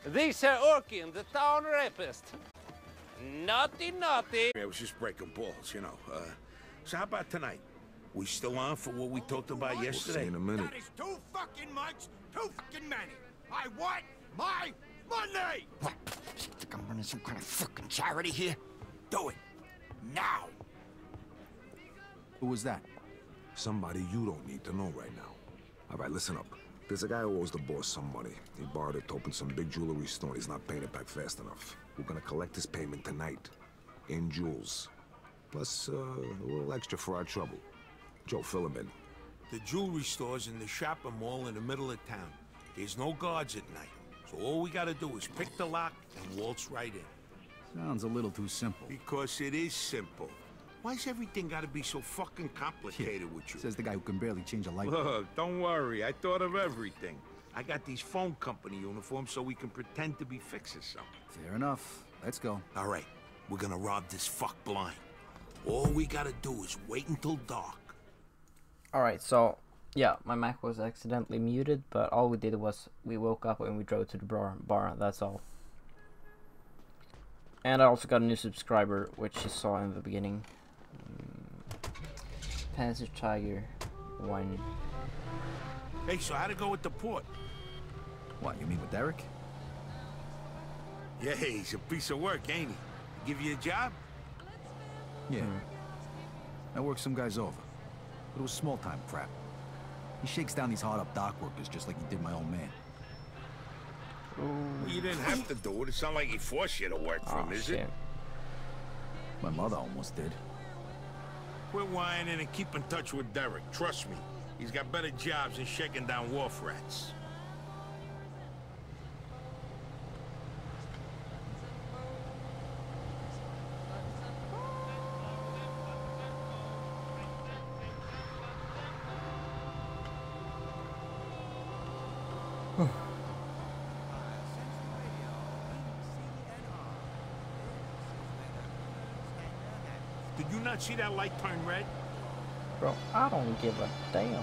This Orkin, the town rapist. Naughty, naughty. I was just breaking balls, you know. So how about tonight? We still on for what we talked about yesterday? We'll see in a minute. That is too fucking much, too fucking many. I want my money! What? You think I'm running some kind of fucking charity here? Do it. Now! Who was that? Somebody you don't need to know right now. All right, listen up. There's a guy who owes the boss some money. He borrowed it to open some big jewelry store. He's not paying it back fast enough. We're gonna collect his payment tonight. In jewels. Plus, a little extra for our trouble. Joe, fill him in. The jewelry store's in the shopping mall in the middle of town. There's no guards at night. So all we gotta do is pick the lock and waltz right in. Sounds a little too simple. Because it is simple. Why's everything gotta be so fucking complicated with you? Says the guy who can barely change a light bulb. Look, don't worry. I thought of everything. I got these phone company uniforms so we can pretend to be fixing something. Fair enough. Let's go. All right, we're gonna rob this fuck blind. All we gotta do is wait until dark. Alright, so, yeah, my mic was accidentally muted, but all we did was we woke up and we drove to the bar, that's all. And I also got a new subscriber, which you saw in the beginning. Panzer Tiger 1. Hey, so how'd it go with the port? What, you mean with Derek? Yeah, he's a piece of work, ain't he? Give you a job? Yeah. I worked some guys over. But it was small-time crap. He shakes down these hard-up dock workers just like he did my old man. Well, you didn't have to do it. It's not like he forced you to work for him, is it? My mother almost did. Quit whining and keep in touch with Derek. Trust me, he's got better jobs than shaking down wharf rats. Did you not see that light turn red? Bro, I don't give a damn.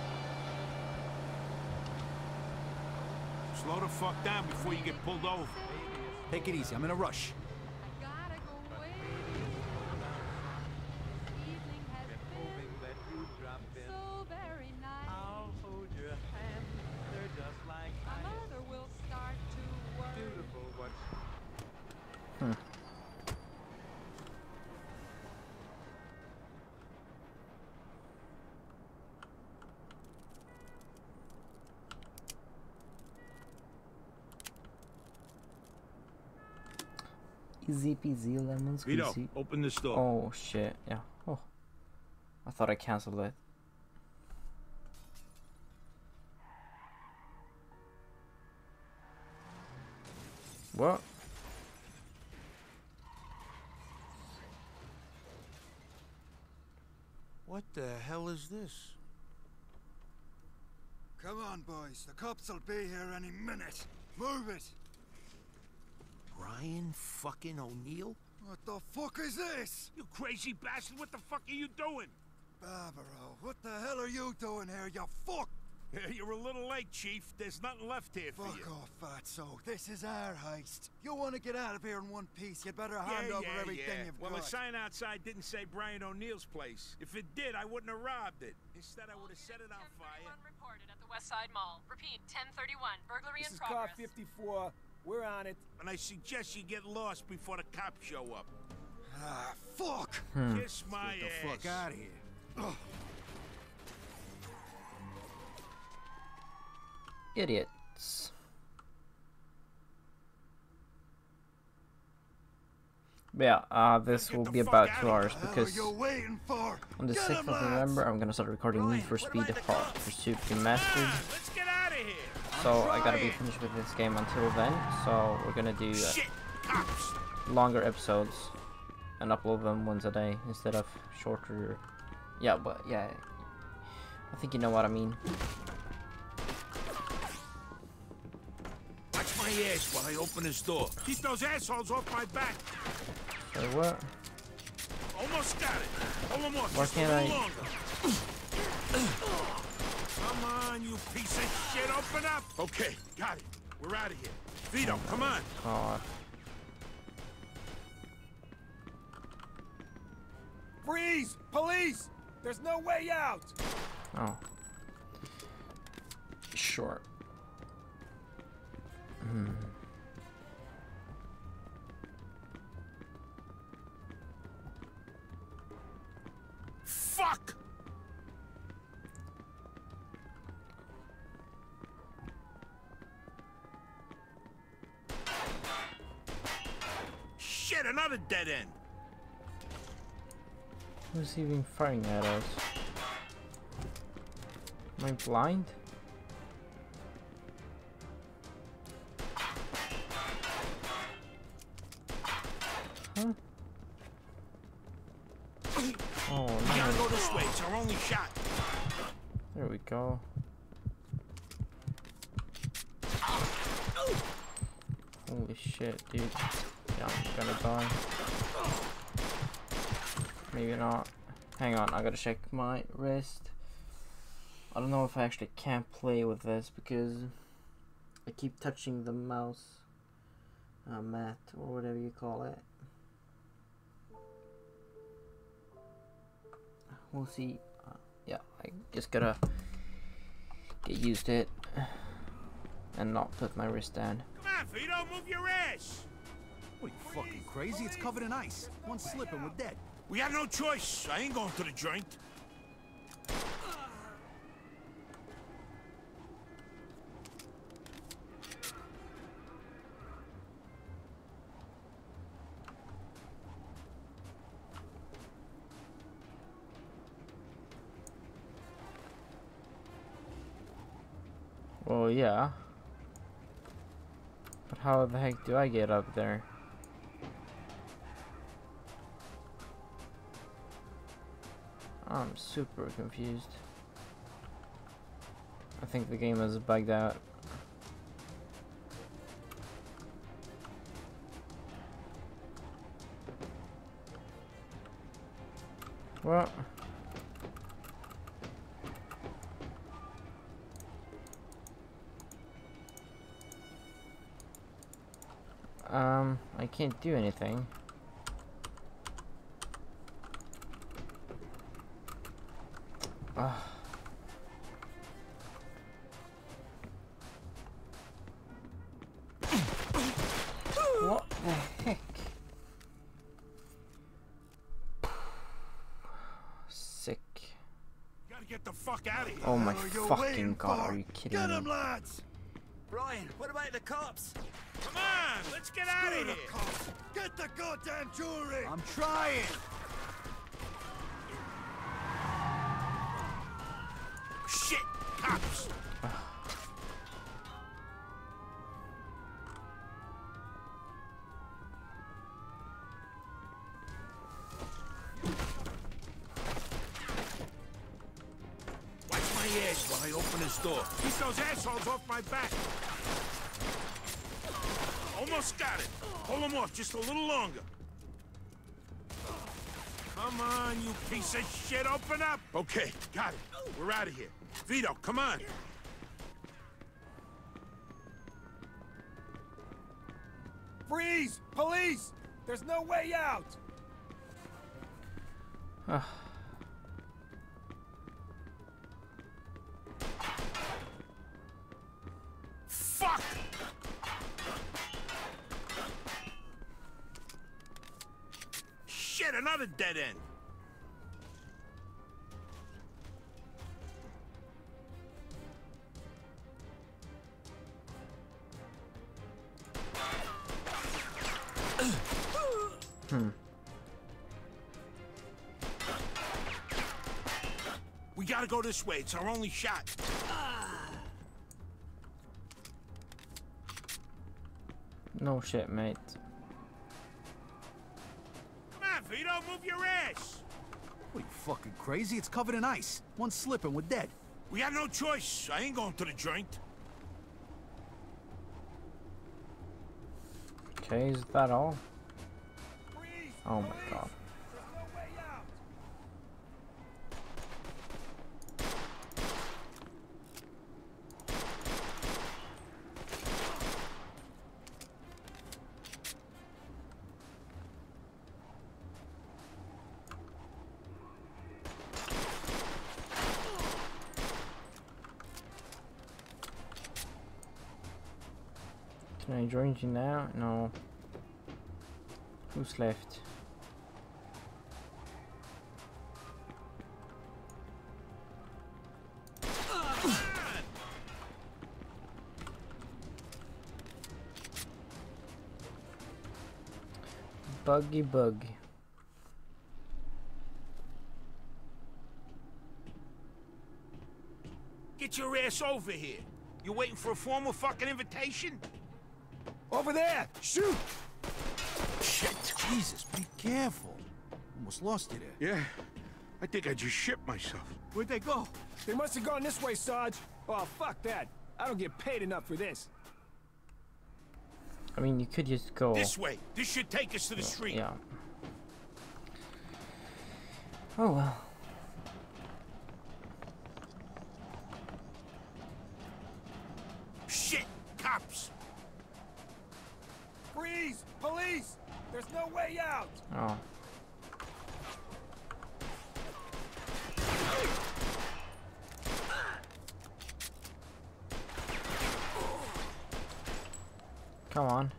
Slow the fuck down before you get pulled over. Take it easy, I'm in a rush. Easy peasy lemon Vito, squeezy. open this door. Oh shit, yeah. Oh. I thought I cancelled it. What? What the hell is this? Come on, boys. The cops will be here any minute. Move it! Brian fucking O'Neill? What the fuck is this? You crazy bastard, what the fuck are you doing? Barbaro, what the hell are you doing here, you fuck? Yeah, you're a little late, Chief. There's nothing left here for you. Fuck off, fatso. This is our heist. You want to get out of here in one piece, you'd better hand over everything you've well, got. the sign outside didn't say Brian O'Neill's place. If it did, I wouldn't have robbed it. Instead, I would have set it on fire. 1031 reported at the West Side Mall. Repeat, 1031. Burglary This in is progress. car 54. We're on it. And I suggest you get lost before the cops show up. Ah, fuck! Kiss my Get the ass. fuck out of here. Ugh. Idiots. But yeah, this will be about 2 hours because you waiting for? on the 6th of November I'm gonna start recording Need for Speed Hot Pursuit Remastered. Let's get out of here. So I gotta be finished with this game until then. So we're gonna do Shit, cops. longer episodes and upload them once a day instead of shorter. Yeah, but yeah, I think you know what I mean. Watch my ass while I open this door. Keep those assholes off my back. So what? Almost got it. Hold them off. Why Just can't a I? little longer. Come on, you piece of shit. Open up. Okay, got it. We're out of here. Vito, come on. God. Freeze! Police! There's no way out! Oh. Sure. Fuck! Shit, another dead end. Who's even firing at us? Am I blind? Huh? Oh We gotta no. go this way. It's our only shot. There we go. Holy shit, dude. Yeah, I'm gonna die. Maybe not. Hang on, I gotta check my wrist. I don't know if I actually can play with this because I keep touching the mouse mat or whatever you call it. We'll see. Yeah, I just gotta get used to it and not put my wrist down. Come on, Vito, move your ass. What are you, fucking crazy? It's covered in ice. One slip and we're dead. We got no choice. I ain't going to the joint. Well, yeah. But how the heck do I get up there? I'm super confused. I think the game is bugged out. What? I can't do anything. What the heck? Sick. Gotta get the fuck out of here. Oh my fucking god, are you kidding me? lads! Brian, what about the cops? Come on, let's get out of here. Get the goddamn jewelry! I'm trying. Shit, cops. Watch my ass while I open this door. Keep those assholes off my back. Almost got it. Pull them off just a little longer. Come on, you piece of shit. Open up. Okay, got it. We're out of here. Vito, come on. Freeze! Police! There's no way out! Fuck! Shit, another dead end. We gotta go this way. It's our only shot. No shit, mate. Come on, Vito, move your ass. What are you, fucking crazy? It's covered in ice. One slip and we're dead. We got no choice. I ain't going to the joint. Okay, is that all? Freeze! Oh my Police! god. There's no way out! Can I join you now? No. Who's left? Buggy bug. Get your ass over here. You waiting for a formal fucking invitation? Over there! Shoot! Shit. Jesus, be careful. Almost lost you there. Yeah, I think I just shit myself. Where'd they go? They must have gone this way, Sarge. Oh, fuck that. I don't get paid enough for this. I mean, you could just go. This way. This should take us to the street. Yeah. Oh well. Shit! Cops! Freeze! Police! There's no way out! Oh. Come on.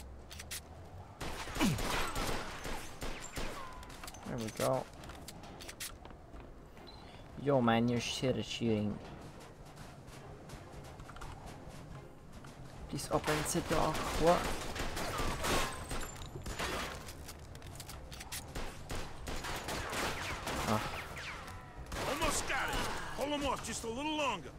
There we go. Yo man, you're shit at shooting. Please open the door. What? Oh. Almost got it. Hold them off just a little longer.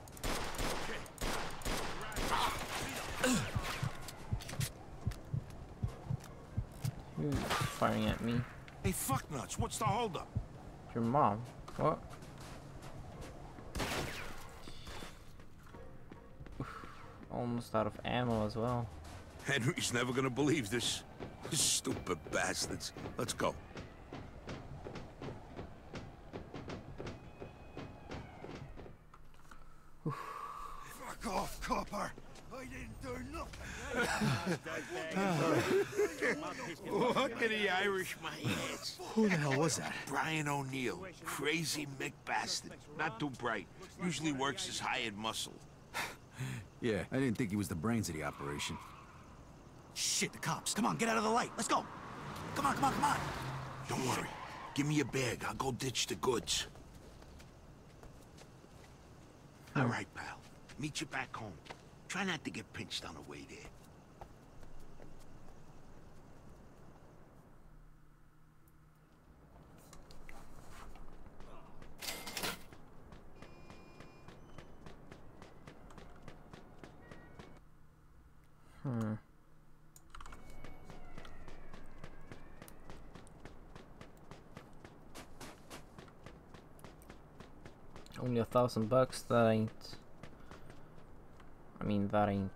Who's firing at me? Hey, fucknuts, what's the holdup? Your mom. What? Oof, almost out of ammo as well. Henry's never gonna believe this. Stupid bastards. Let's go. Fuck off, copper. I didn't do nothing. Look at the Irish, my ass. Who the hell was that? Brian O'Neill. Crazy Mick bastard. Not too bright. Usually works his hired muscle. Yeah, I didn't think he was the brains of the operation. Shit, the cops. Come on, get out of the light. Let's go. Come on, come on, come on. Don't worry. Give me a bag. I'll go ditch the goods. All right, pal. Meet you back home. Try not to get pinched on the way there. Only $1,000. That ain't. I mean, that ain't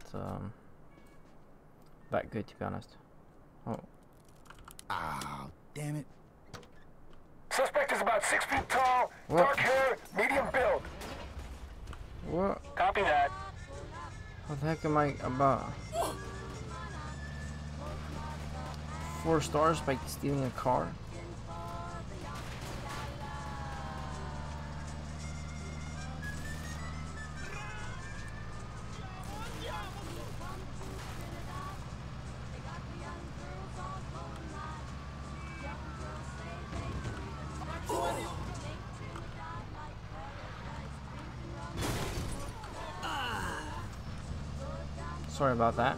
that good, to be honest. Oh. Ah, damn it. Suspect is about 6 feet tall, What? dark hair, medium build. What? Copy that. What the heck am I about? 4 stars by stealing a car? Sorry about that.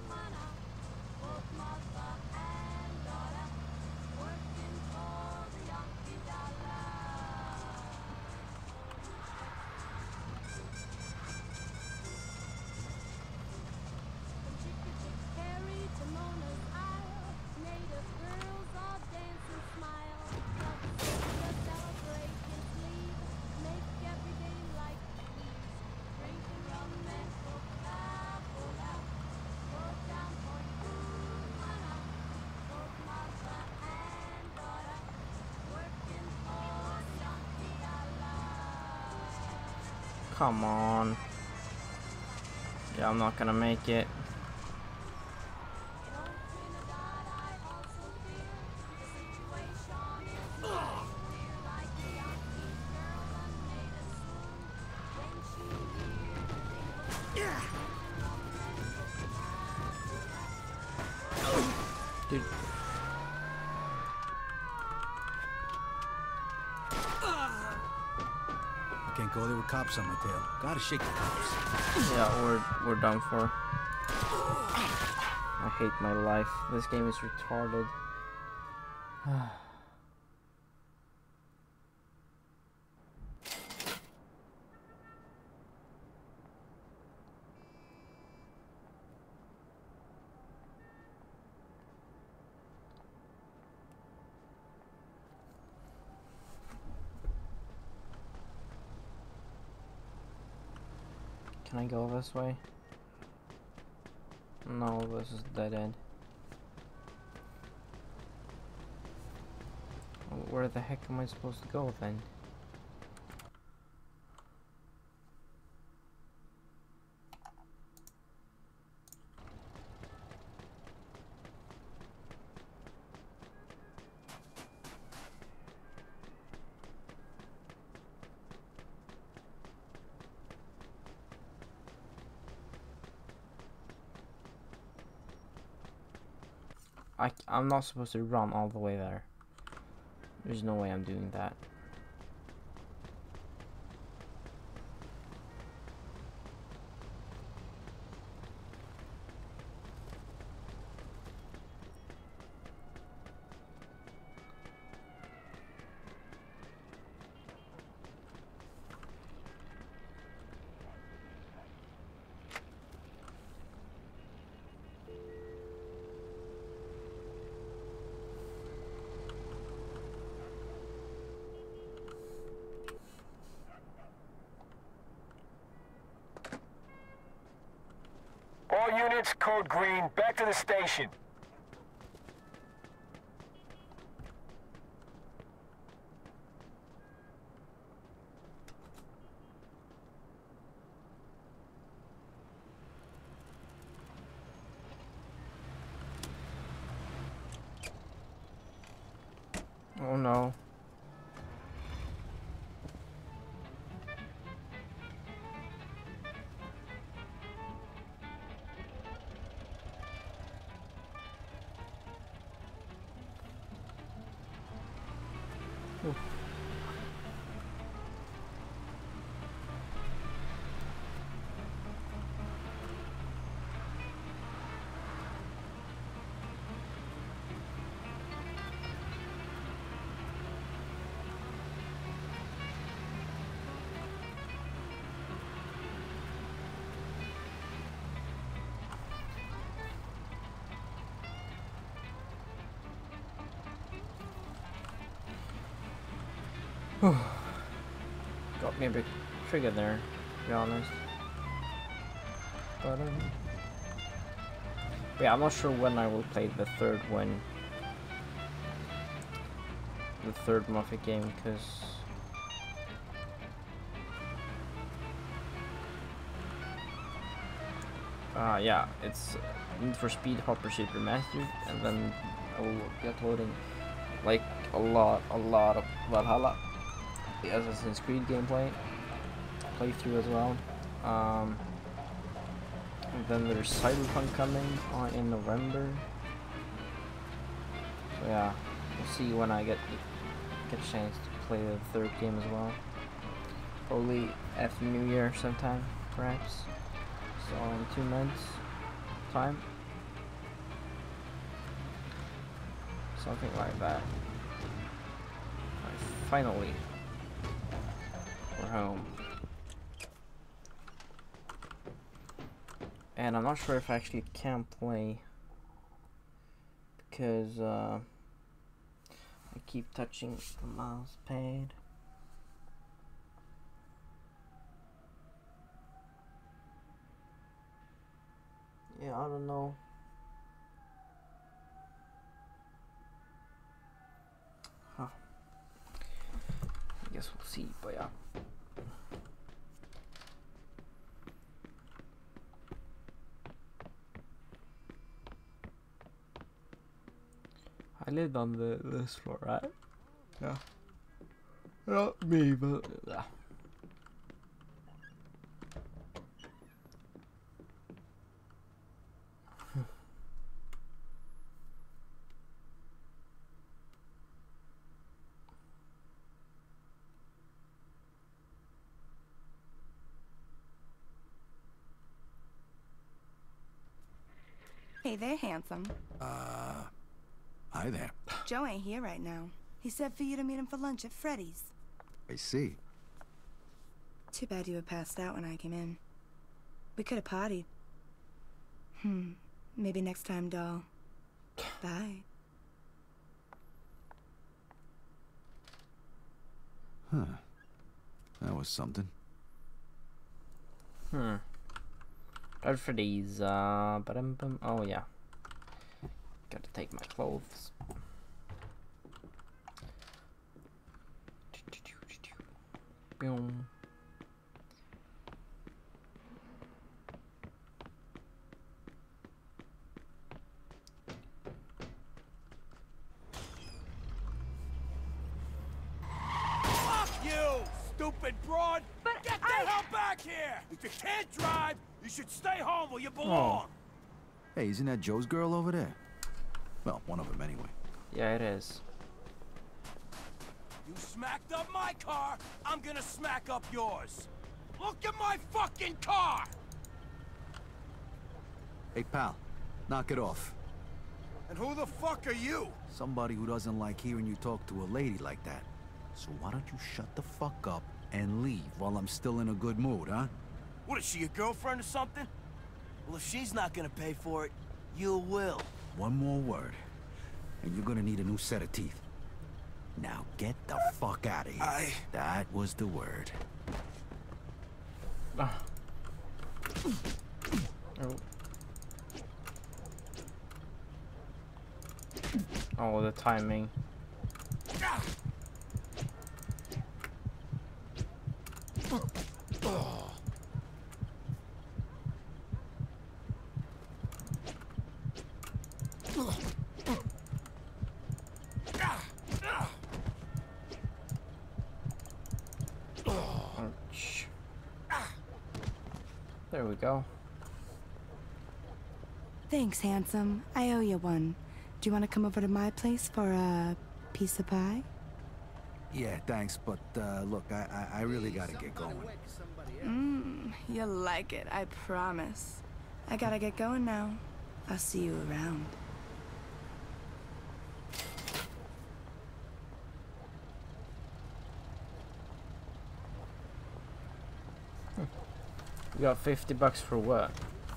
Come on. Yeah, I'm not gonna make it. Dude. I can't go there with cops on my tail. Gotta shake the cops. Yeah, we're done for. I hate my life. This game is retarded. Can I go this way? No, this is dead end. Where the heck am I supposed to go then? I'm not supposed to run all the way there. There's no way I'm doing that. All units, code green, back to the station. Oh no. Got me a bit triggered there, to be honest. But yeah, I'm not sure when I will play the third one. The third Mafia game, because yeah, it's Need for Speed Hot Pursuit Remastered, and then I will be uploading like a lot of Valhalla, the Assassin's Creed gameplay playthrough as well. And then there's Cyberpunk coming on in November. So yeah, we'll see when I get a chance to play the third game as well. Probably after New Year sometime, perhaps. So in 2 months time. Something like that. Finally, we're home. And I'm not sure if I actually can play because I keep touching the mouse pad. Yeah, I don't know. Huh. I guess we'll see, but yeah. I lived on this floor, right? Yeah. Not me, but Hey there, handsome. Hi there. Joe ain't here right now. He said for you to meet him for lunch at Freddy's. I see. Too bad you were passed out when I came in. We could have partied. Maybe next time, doll. Bye. Huh. That was something. Right for these, ba-dum-bum. Oh yeah. Gotta take my clothes. Boom. Fuck you, stupid broad! Get the hell back here! If you can't drive, you should stay home where you belong! Hey, isn't that Joe's girl over there? Well, one of them anyway. Yeah, it is. You smacked up my car, I'm gonna smack up yours. Look at my fucking car! Hey, pal, knock it off. And who the fuck are you? Somebody who doesn't like hearing you talk to a lady like that. So why don't you shut the fuck up and leave while I'm still in a good mood, huh? What, is she your girlfriend or something? Well, if she's not gonna pay for it, you will. One more word, and you're gonna need a new set of teeth. Now get the fuck out of here. That was the word. Oh. Oh, the timing. Ouch. There we go. Thanks, handsome. I owe you one. Do you want to come over to my place for a piece of pie? Yeah, thanks, but look, I really gotta get going. You'll like it, I promise. I gotta get going now. I'll see you around. You got $50 for what?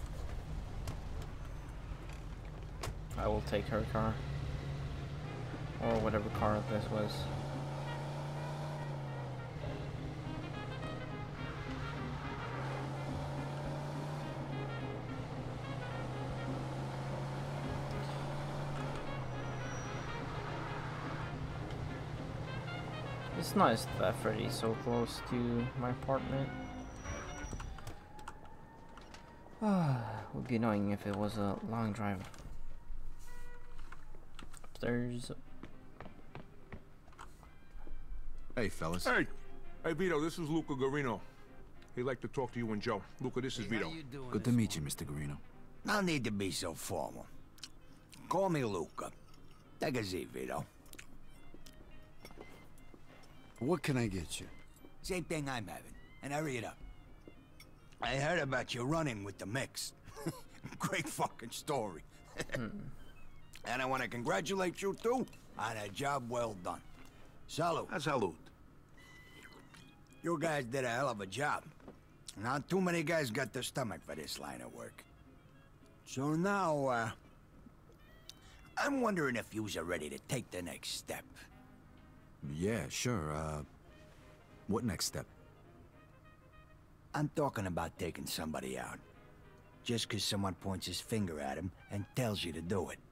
I will take her car. Or whatever car this was. It's nice that Freddy's so close to my apartment. Would be annoying if it was a long drive. Upstairs. Hey, fellas. Hey! Hey, Vito, this is Luca Garino. He'd like to talk to you and Joe. Luca, this is Vito. Good to meet you, Mr. Garino. No need to be so formal. Call me Luca. Take a seat, Vito. What can I get you? Same thing I'm having, and hurry it up. I heard about your run-in with the mix. Great fucking story. And I want to congratulate you, too, on a job well done. Salute. Salute. You guys did a hell of a job. Not too many guys got the stomach for this line of work. So now, I'm wondering if yous are ready to take the next step. Yeah, sure, what next step? I'm talking about taking somebody out. Just 'cause someone points his finger at him and tells you to do it.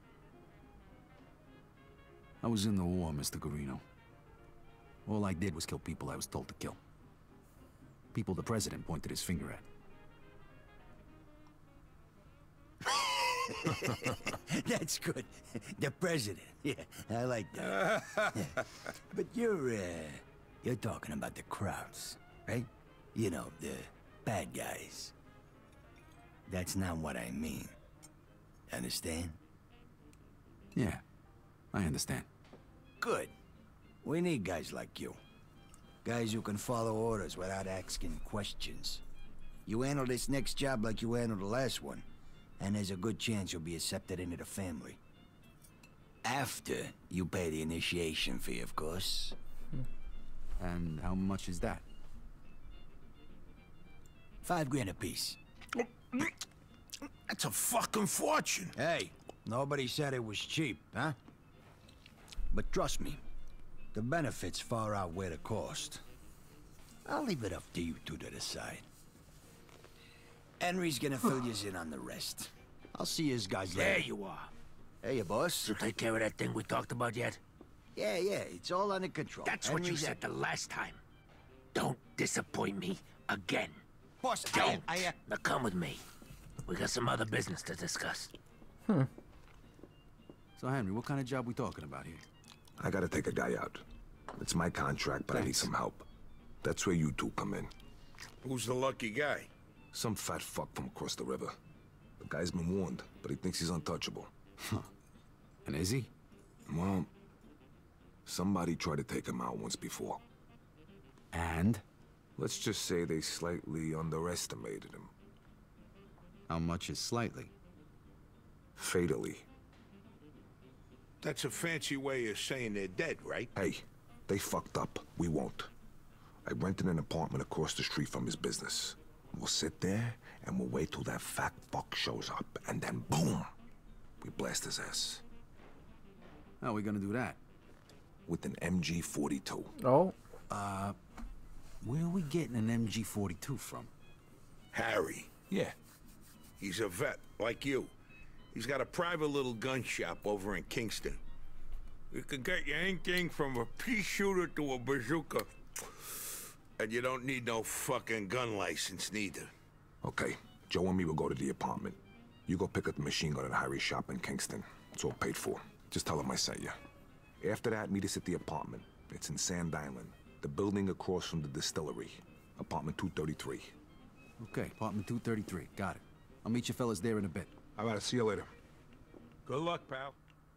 I was in the war, Mr. Garino. All I did was kill people I was told to kill. People the president pointed his finger at. That's good. The president. Yeah, I like that. Yeah. But you're talking about the crowds, right? You know, the bad guys. That's not what I mean. Understand? Yeah, I understand. Good. We need guys like you. Guys who can follow orders without asking questions. You handle this next job like you handled the last one, and there's a good chance you'll be accepted into the family. After you pay the initiation fee, of course. And how much is that? $5 grand apiece. That's a fucking fortune. Hey, nobody said it was cheap, huh? But trust me, the benefits far outweigh the cost. I'll leave it up to you two to decide. Henry's gonna fill you in on the rest. I'll see you guys later. There you are. Hey, you boss. You take care of that thing we talked about yet? Yeah, it's all under control. That's what you said the last time. Don't disappoint me again. Boss, Don't. Now come with me. We got some other business to discuss. So, Henry, what kind of job we talking about here? I gotta take a guy out. It's my contract, but I need some help. That's where you two come in. Who's the lucky guy? Some fat fuck from across the river. The guy's been warned, but he thinks he's untouchable. And is he? Well, somebody tried to take him out once before. And? Let's just say they slightly underestimated him. How much is slightly? Fatally. That's a fancy way of saying they're dead, right? Hey, they fucked up. We won't. I rented an apartment across the street from his business. We'll sit there and we'll wait till that fat fuck shows up, and then boom! We blast his ass. How are we gonna do that? With an MG-42. Oh. Where are we getting an MG-42 from? Harry. Yeah. He's a vet, like you. He's got a private little gun shop over in Kingston. You can get you anything from a pea shooter to a bazooka. And you don't need no fucking gun license, neither. Okay, Joe and me will go to the apartment. You go pick up the machine gun at Harry's shop in Kingston. It's all paid for. Just tell him I sent you. After that, meet us at the apartment. It's in Sand Island. The building across from the distillery. Apartment 233. Okay, apartment 233. Got it. I'll meet you fellas there in a bit. All right, see you later. Good luck, pal.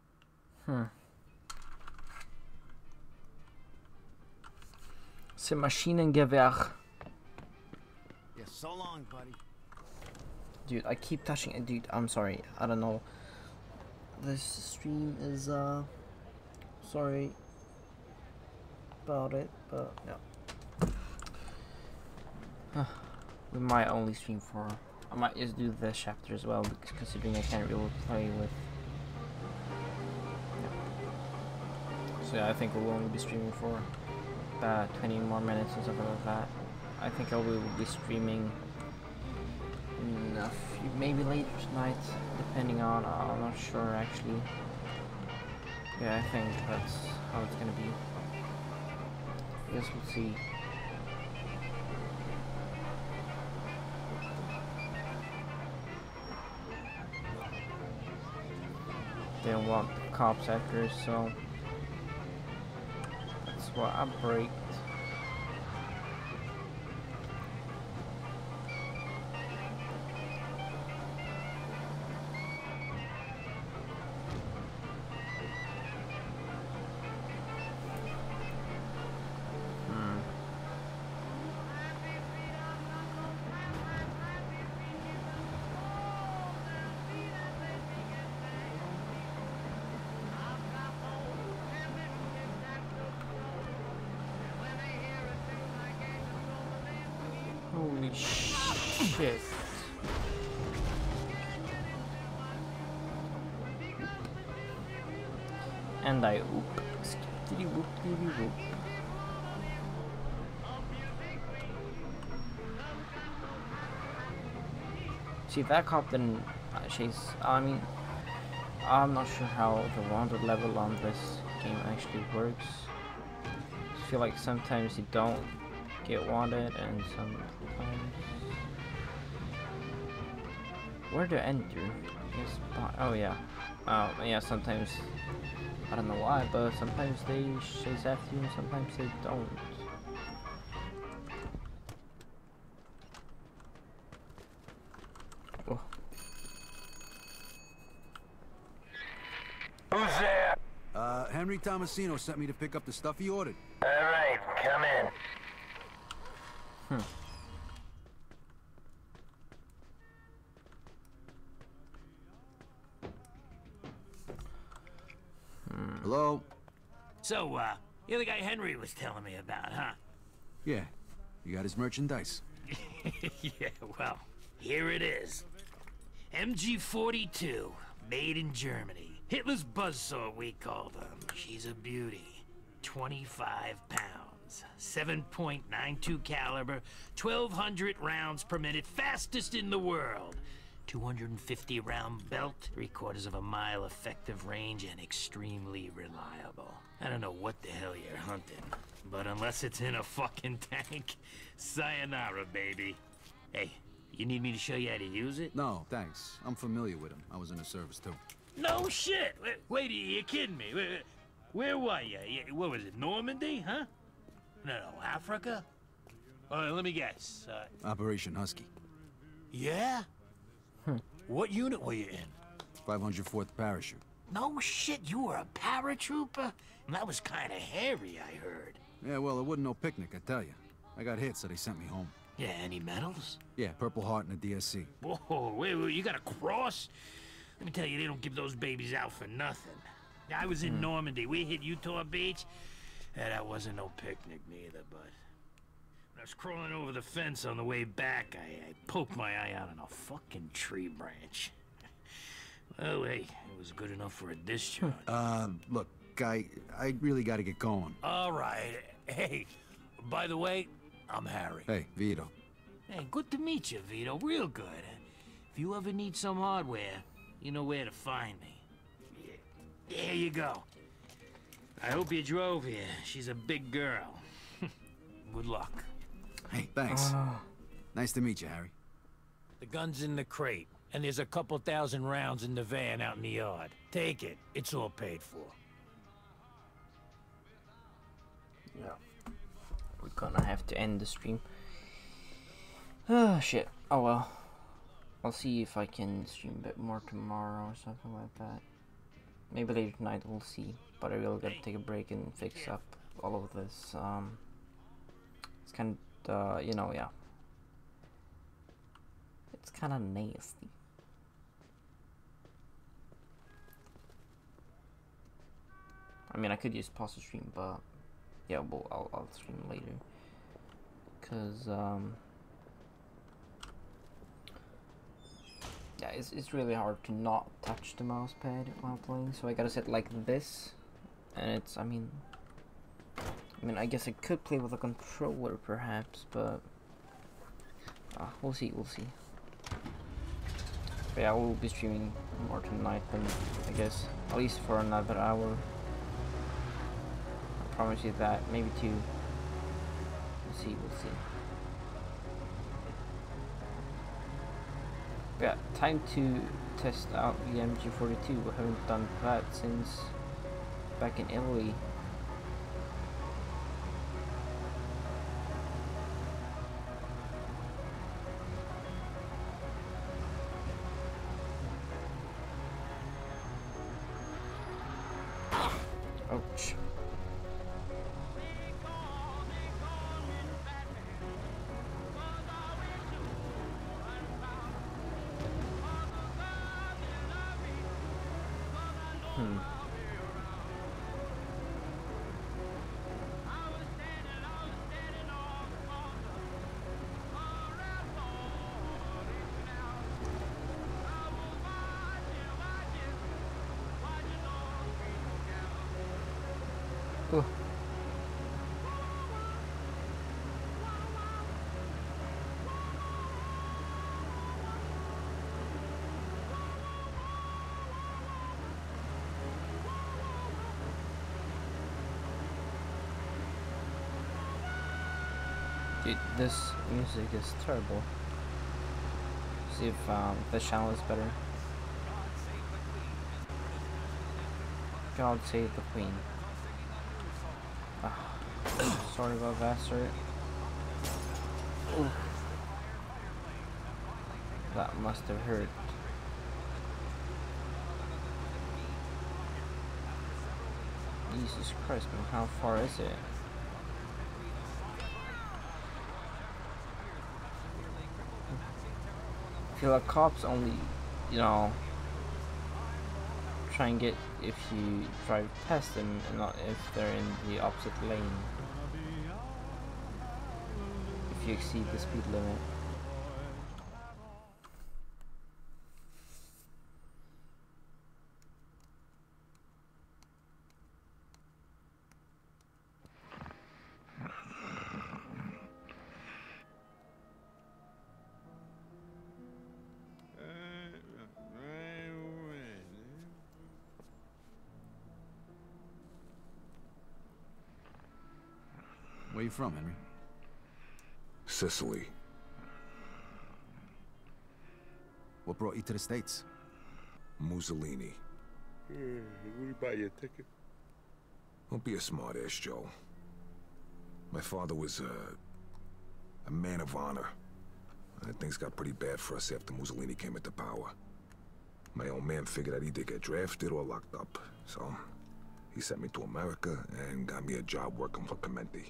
C'est Maschinengewehr. Yeah, so long, buddy. Dude, I keep touching it. Dude, I'm sorry. I don't know. This stream is, sorry about it, but yeah. We might only stream for... I might just do this chapter as well, because considering I can't really play with... Yeah. So yeah, I think we'll only be streaming for 20 more minutes or something like that. I think I will be streaming maybe late tonight, depending on, I'm not sure actually. Yeah, I think that's how it's gonna be. I guess we'll see. They don't want the cops after us, so that's why I braked. Holy shit. And I oop. Skippity whoop diddy whoop. See, that cop didn't chase. I mean, I'm not sure how the wanted level on this game actually works. I feel like sometimes you don't get wanted, and sometimes where to enter? Yes, oh yeah, yeah. Sometimes I don't know why, but sometimes they chase after you, and sometimes they don't. Oh. Who's there? Henry Tomasino sent me to pick up the stuff he ordered. All right, come in. Hello? So, you're the guy Henry was telling me about, huh? Yeah. You got his merchandise? Yeah, well, here it is. MG42, made in Germany. Hitler's buzzsaw, we called them. She's a beauty. 25 pounds, 7.92 caliber, 1,200 rounds per minute, fastest in the world. 250 round belt, 3/4 of a mile effective range, and extremely reliable. I don't know what the hell you're hunting, but unless it's in a fucking tank, sayonara, baby. Hey, you need me to show you how to use it? No, thanks. I'm familiar with him. I was in the service, too. No shit! Wait, you're kidding me. Where were you? What was it, Normandy, huh? No, Africa? Let me guess. Operation Husky. Yeah? What unit were you in? 504th Parachute. No shit, you were a paratrooper? That was kind of hairy, I heard. Yeah, well, it wasn't no picnic, I tell you. I got hit, so they sent me home. Yeah, any medals? Yeah, Purple Heart and a DSC. Whoa, wait, you got a cross? Let me tell you, they don't give those babies out for nothing. I was in Normandy. We hit Utah Beach. Yeah, that wasn't no picnic neither, but... when I was crawling over the fence on the way back, I poked my eye out on a fucking tree branch. Well, hey, it was good enough for a discharge. Look, guy, I really gotta get going. All right. Hey, by the way, I'm Harry. Hey, Vito. Hey, good to meet you, Vito. Real good. If you ever need some hardware, you know where to find me. Yeah, there you go. I hope you drove here. She's a big girl. Good luck. Hey, thanks. Nice to meet you, Harry. The gun's in the crate, and there's a couple thousand rounds in the van out in the yard. Take it. It's all paid for. Yeah. We're gonna have to end the stream. Oh, shit. Oh, well. I'll see if I can stream a bit more tomorrow or something like that. Maybe later tonight, we'll see. But I will gotta take a break and fix up all of this. It's kind of, you know, yeah. It's kind of nasty. I mean, I could just pause the stream, but yeah, well, I'll stream later. Cause yeah, it's really hard to not touch the mouse pad while playing, so I gotta sit like this, and it's, I mean, I guess I could play with a controller perhaps, but we'll see. But yeah, I will be streaming more tonight, then I guess at least for another hour. I promise you that, maybe 2. We'll see. Yeah, time to test out the MG42. We haven't done that since back in Italy. Ouch. Oh. Dude, this music is terrible. See if the channel is better. God save the Queen. Sorry about that, sir. Ooh. That must have hurt. Jesus Christ, man, how far is it? I feel like cops only, you know, try and get if you drive past them and not if they're in the opposite lane. If you exceed the speed limit. Where you from, Henry? Sicily. What brought you to the States? Mussolini. Will you buy you a ticket? Don't be a smart-ass, Joe. My father was a man of honor. And things got pretty bad for us after Mussolini came into power. My old man figured I'd either get drafted or locked up. So, he sent me to America and got me a job working for Clementi.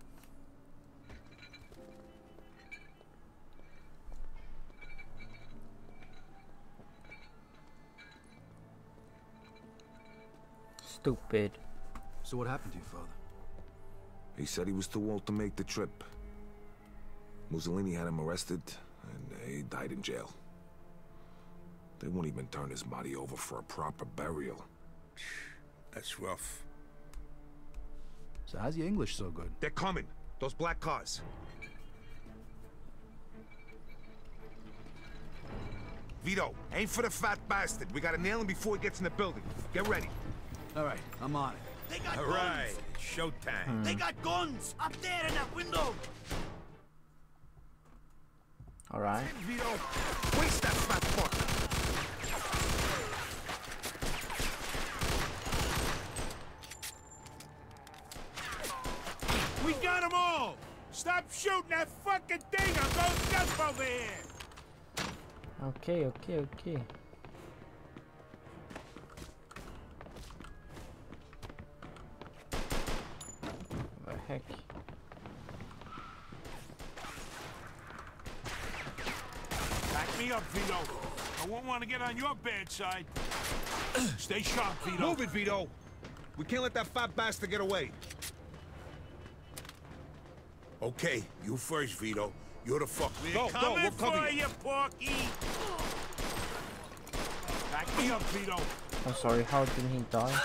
Stupid. So what happened to your father? He said he was too old to make the trip. Mussolini had him arrested, and he died in jail. They won't even turn his body over for a proper burial. That's rough. So how's your English so good? They're coming. Those black cars. Vito, aim for the fat bastard. We gotta nail him before he gets in the building. Get ready. All right, I'm on it. They got All right, showtime. They got guns up there in that window. All right. Vito, waste that fat fuck. We got them all! Stop shooting that fucking thing! I'm going nuts over here! Okay, okay, okay. What the heck? Back me up, Vito. I won't want to get on your bad side. Stay sharp, Vito. Move it, Vito. We can't let that fat bastard get away. Okay, you first, Vito. You're the fuck. We're coming for you, Porky. Back me up, Vito. I'm sorry, how did he die?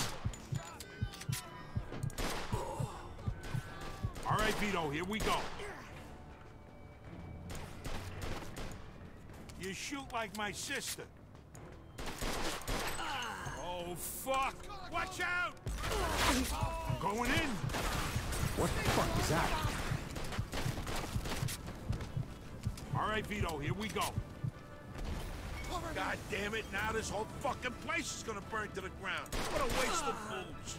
All right, Vito, here we go. You shoot like my sister. Oh, fuck! Watch out! I'm going in. What the fuck is that? All right, Vito, here we go. God damn it, now this whole fucking place is gonna burn to the ground. What a waste of fools.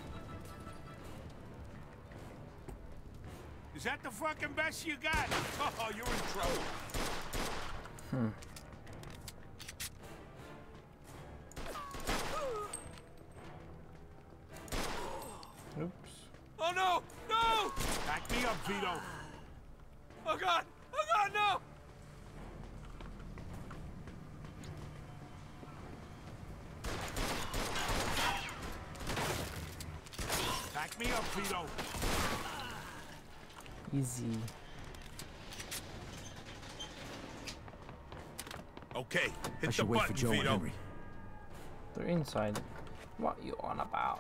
Is that the fucking best you got? Oh, you're in trouble. Oops. Oh, no! No! Back me up, Vito. Oh, God! Oh, God, no! Back me up, Vito. Easy. Okay, I hit the should wait for button, Joe and Vito. Henry. They're inside. What you on about?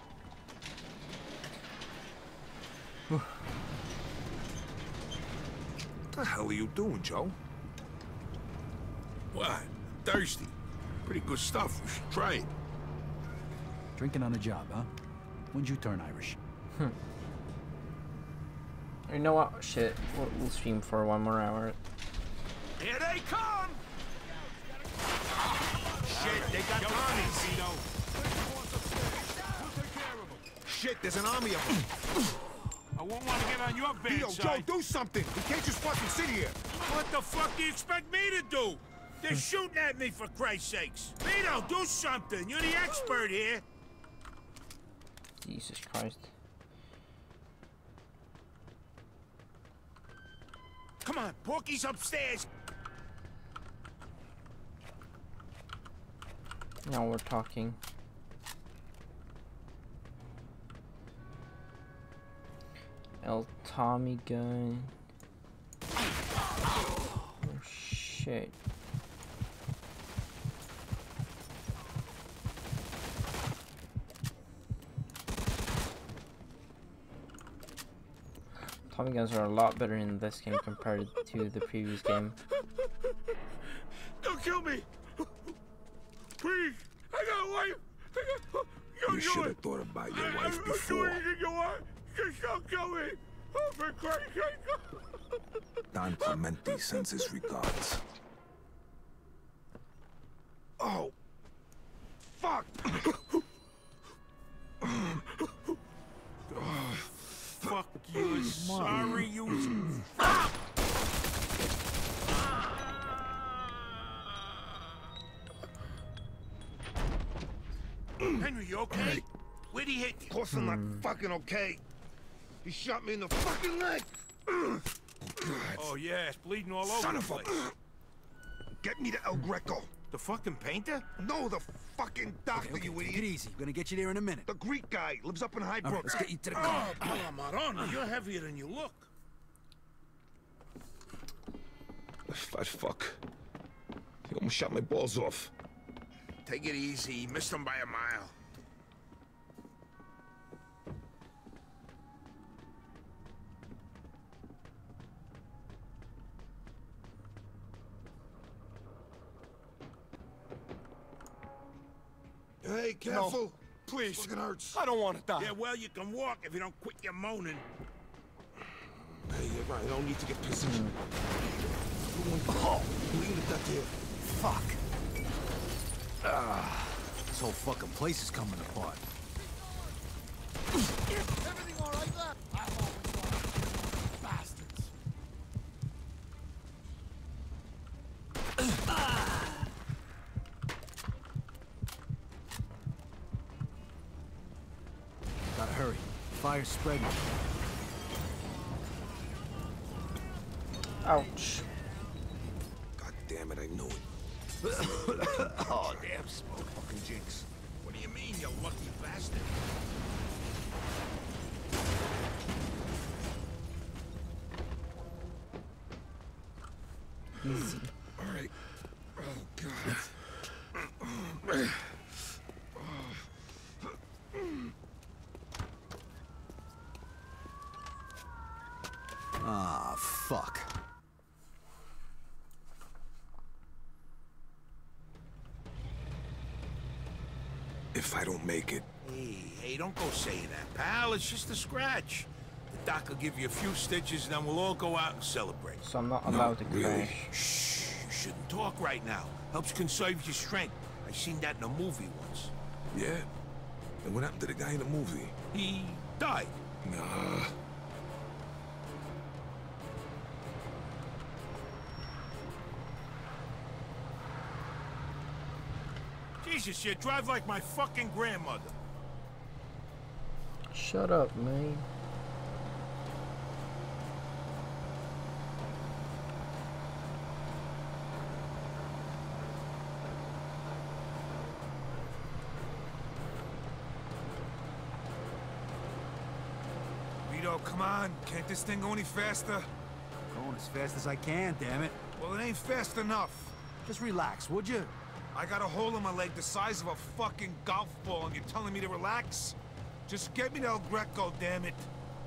What the hell are you doing, Joe? What? Thirsty. Pretty good stuff. We should try it. Drinking on the job, huh? When'd you turn Irish? You know what? Shit. We'll stream for 1 more hour. Here they come! Shit, they got armies. Vito. Shit, there's an army of them. I won't want to get on your bad Vito, side. Joe, do something. We can't just fucking sit here. What the fuck do you expect me to do? They're shooting at me, for Christ's sakes. Vito, do something. You're the expert here. Jesus Christ. Come on, Porky's upstairs. Now we're talking. Tommy gun. Oh shit. Tommy guns are a lot better in this game compared to the previous game. Don't kill me! Please! I got a wife! You should have thought about your wife before. I'll do anything you want! Just don't kill me! Oh, for Christ's sake! Don Clemente sends his regards. Oh! Fuck! Fuck you, sorry you... Henry, you okay? Where'd he hit you? Of course I'm not fucking okay. He shot me in the fucking leg. Oh yeah, it's bleeding all over Son the of place. Get me to El Greco. The fucking painter? No, the fucking doctor, you idiot. Take it easy. We're gonna get you there in a minute. The Greek guy lives up in Highbrook. All right, let's get you to the car. Oh, Marona, you're heavier than you look. Fat fuck. He almost shot my balls off. Take it easy. He missed him by a mile. Hey, careful. No. Please. Fucking hurts. I don't want to die. Yeah, well, you can walk if you don't quit your moaning. Hey, you're right. I don't need to get pissy. Oh, leave it that there. Fuck. This whole fucking place is coming apart. Everything all right there? I've always wanted bastards. Gotta hurry. Fire's spreading. Ouch. God damn it, I knew it. Oh, damn smoke. Fucking jinx. What do you mean, you lucky bastard? Easy. All right. Oh, God. Ah, fuck. If I don't make it, Hey, don't go saying that, pal. It's just a scratch. The doc will give you a few stitches, and then we'll all go out and celebrate. So I'm not allowed to crash. Shh, you shouldn't talk right now. Helps conserve your strength. I seen that in a movie once. yeah? And what happened to the guy in the movie? He died. Nah. Jesus, you drive like my fucking grandmother. Shut up, man. Vito, come on. Can't this thing go any faster? Going as fast as I can, damn it. Well, it ain't fast enough. Just relax, would you? I got a hole in my leg the size of a fucking golf ball, and you're telling me to relax? Just get me to El Greco, damn it.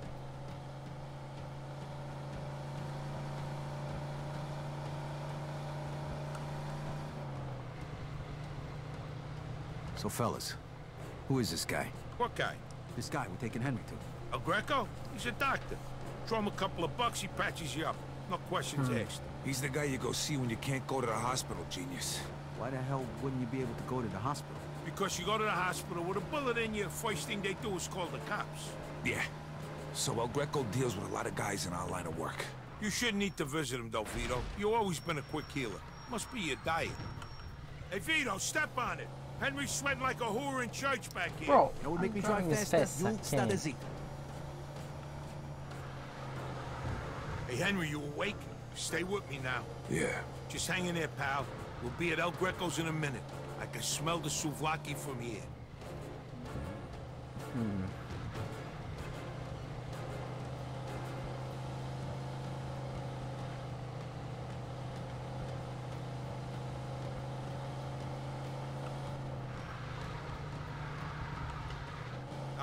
So, fellas, who is this guy? What guy? This guy we're taking Henry to. El Greco? He's a doctor. Throw him a couple of bucks, he patches you up. No questions asked. He's the guy you go see when you can't go to the hospital, genius. Why the hell wouldn't you be able to go to the hospital? Because you go to the hospital with a bullet in you, first thing they do is call the cops. Yeah. So El Greco deals with a lot of guys in our line of work. You shouldn't need to visit him, though, Vito. You've always been a quick healer. Must be your diet. Hey, Vito, step on it. Henry's sweating like a whore in church back here. Bro, You know what would make me drive driving as faster? fast as I You start can. a Z. Hey, Henry, you awake? Stay with me now. Yeah. Just hang in there, pal. We'll be at El Greco's in a minute. I can smell the souvlaki from here.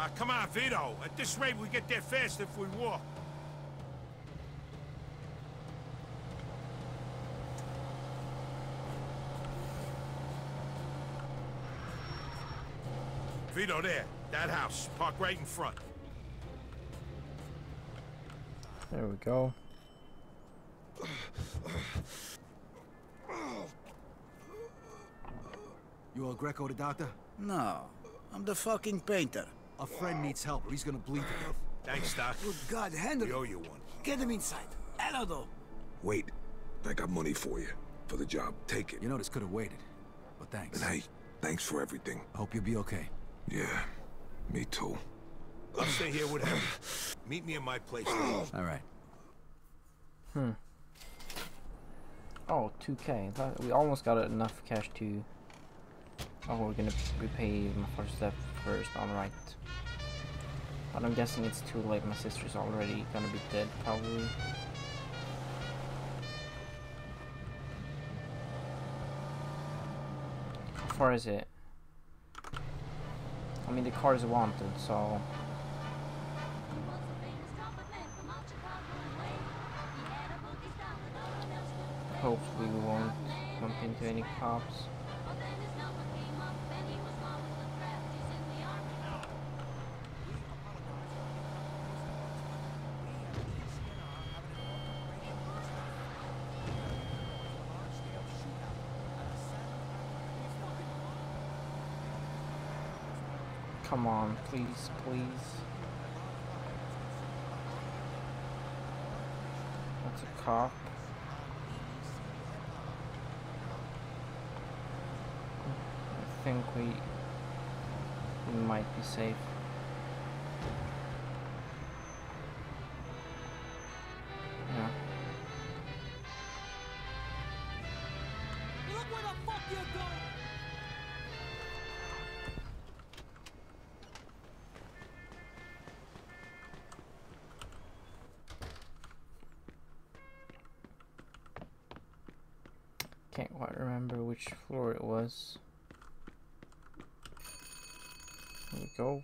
Come on, Vito. At this rate, we get there fast if we walk. Vito, there. That house. Park right in front. There we go. You El Greco the doctor? No, I'm the fucking painter. A friend needs help or he's gonna bleed to death. Thanks, Doc. Good God, Henry. We owe you one. Get him inside. Hello, Wait. I got money for you. For the job. Take it. You know, this could have waited. But thanks. And hey, thanks for everything. I hope you'll be okay. Yeah, me too. I'll stay here with him. Meet me in my place later. All right. Oh, 2K. We almost got enough cash to... Oh, we're gonna repay my first step first, alright. But I'm guessing it's too late. My sister's already gonna be dead, probably. How far is it? I mean, the car is wanted, so... Hopefully we won't bump into any cops. Come on, please, please. That's a cop. I think we might be safe. Yeah. Look where the fuck you're going! Can't quite remember which floor it was. There we go.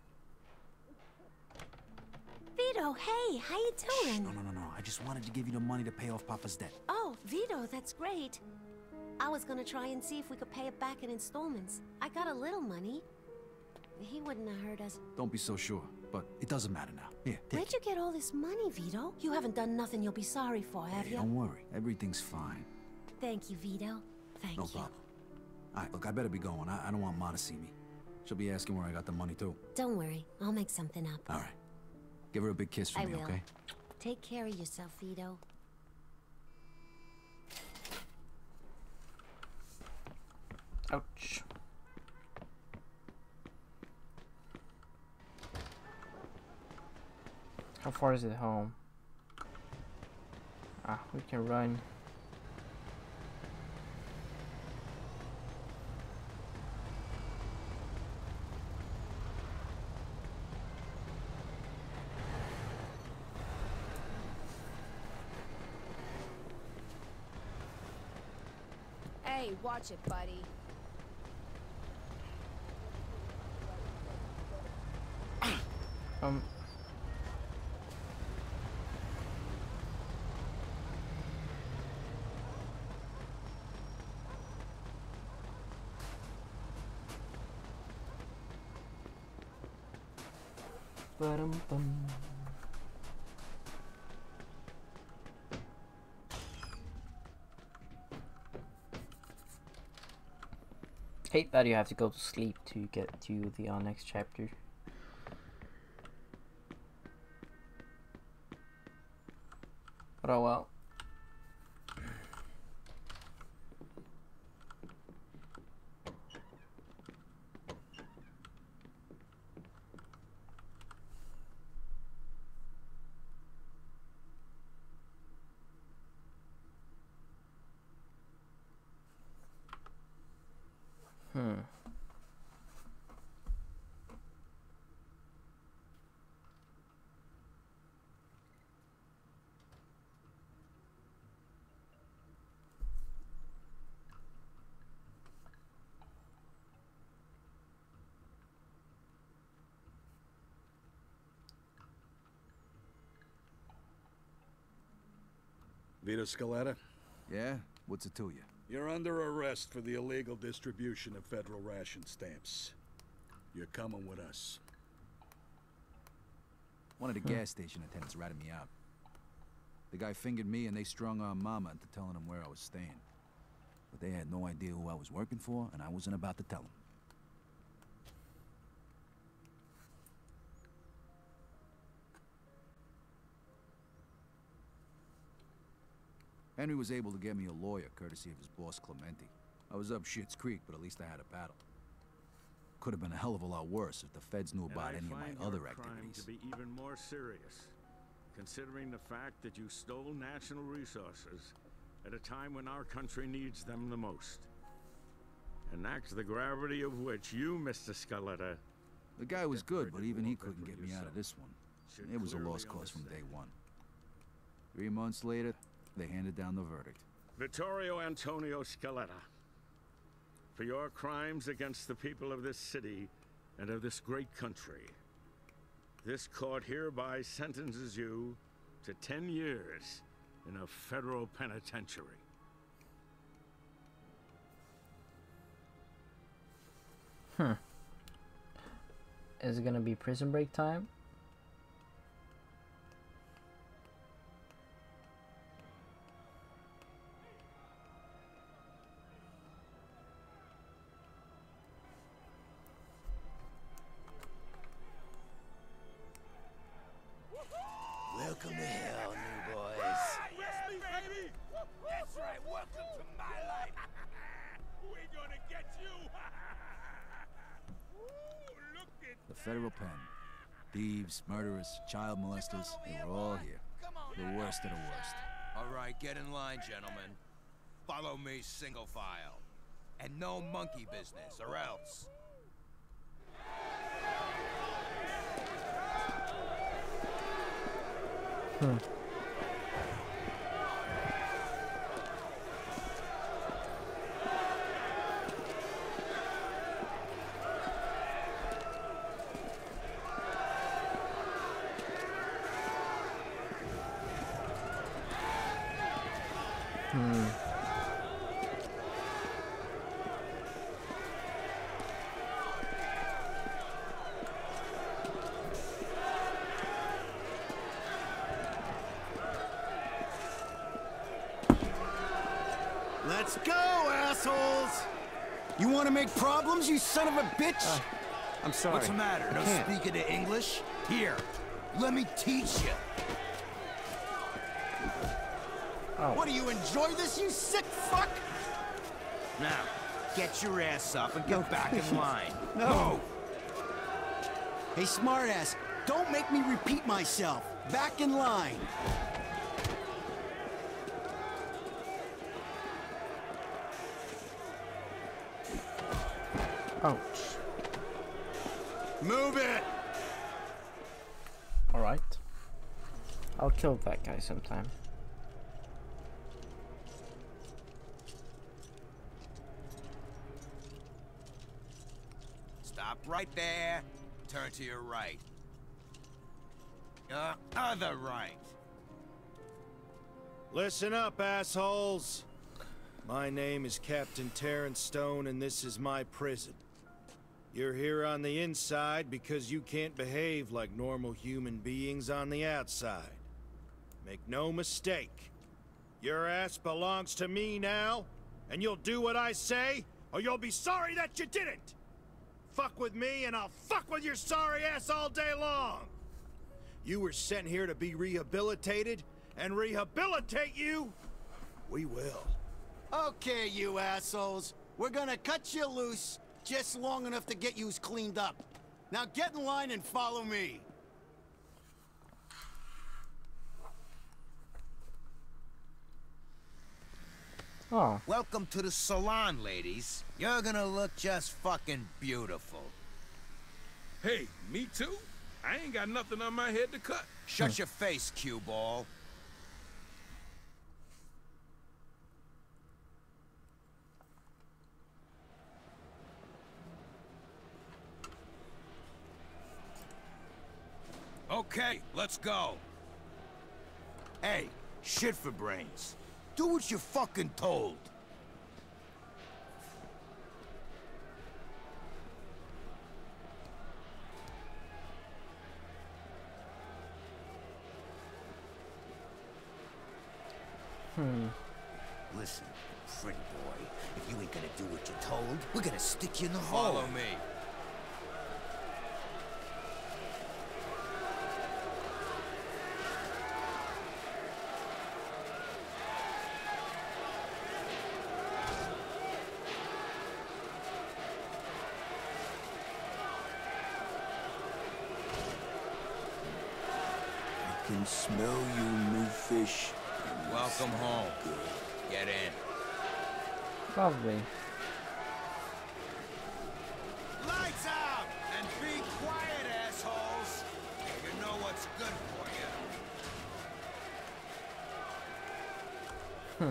Vito, hey, how you doing? No. I just wanted to give you the money to pay off Papa's debt. Oh, Vito, that's great. I was gonna try and see if we could pay it back in installments. I got a little money. He wouldn't have hurt us. Don't be so sure, but it doesn't matter now. Here, take Where'd you get all this money, Vito? You haven't done nothing you'll be sorry for, have you? Don't worry. Everything's fine. Thank you, Vito. Thank No you. problem. All right, look, I better be going. I don't want Ma to see me. She'll be asking where I got the money, too. Don't worry. I'll make something up. All right. Give her a big kiss from I me, will. okay? Take care of yourself, Vito. Ouch. How far is it home? Ah, we can run. Hey, watch it, buddy. Um. Ba-dum-bum. Hate that you have to go to sleep to get to the next chapter. But oh well. Vito Scaletta? Yeah? What's it to you? You're under arrest for the illegal distribution of federal ration stamps. You're coming with us. One of the gas station attendants ratted me out. The guy fingered me and they strung on Mama into telling him where I was staying. But they had no idea who I was working for, and I wasn't about to tell them. Henry was able to get me a lawyer, courtesy of his boss, Clemente. I was up Schitt's Creek, but at least I had a battle. Could have been a hell of a lot worse if the feds knew about any of my other activities. To be even more serious, considering the fact that you stole national resources at a time when our country needs them the most. An act the gravity of which you, Mr. Scaletta... The guy was good, but even he couldn't get me out of this one. It was a lost cause from day one. 3 months later, they handed down the verdict. Vittorio Antonio Scaletta, for your crimes against the people of this city and of this great country, this court hereby sentences you to 10 years in a federal penitentiary. Is it gonna be prison break time? Welcome to hell, new boys. Arrest me, baby! That's right, welcome to my life! We're gonna get you! Ooh, look at The federal pen. Thieves, murderers, child molesters, they were all here. The worst of the worst. All right, get in line, gentlemen. Follow me single file. And no monkey business, or else. Let's go, assholes! You want to make problems, you son of a bitch? I'm sorry. What's the matter? No speaking to English? Here, let me teach you. What, do you enjoy this, you sick fuck? Now, get your ass up and get back in line. No! Hey, smartass, don't make me repeat myself. Back in line. Ouch. Move it! Alright. I'll kill that guy sometime. Stop right there. Turn to your right. Your other right. Listen up, assholes. My name is Captain Terrence Stone, and this is my prison. You're here on the inside because you can't behave like normal human beings on the outside. Make no mistake. Your ass belongs to me now, and you'll do what I say, or you'll be sorry that you didn't! Fuck with me, and I'll fuck with your sorry ass all day long! You were sent here to be rehabilitated, and rehabilitate you, we will. Okay, you assholes. We're gonna cut you loose just long enough to get yous cleaned up. Now get in line and follow me. Oh. Welcome to the salon, ladies. You're gonna look just fucking beautiful. Hey, me too? I ain't got nothing on my head to cut. Shut your face, cue ball. Okay, let's go. Hey, shit for brains. Do what you're fucking told. Listen, pretty boy, if you ain't gonna do what you're told, we're gonna stick you in the hole. Follow me. I can smell you, new fish. Welcome home. Get in. Probably. Lights out! And be quiet, assholes! You know what's good for you.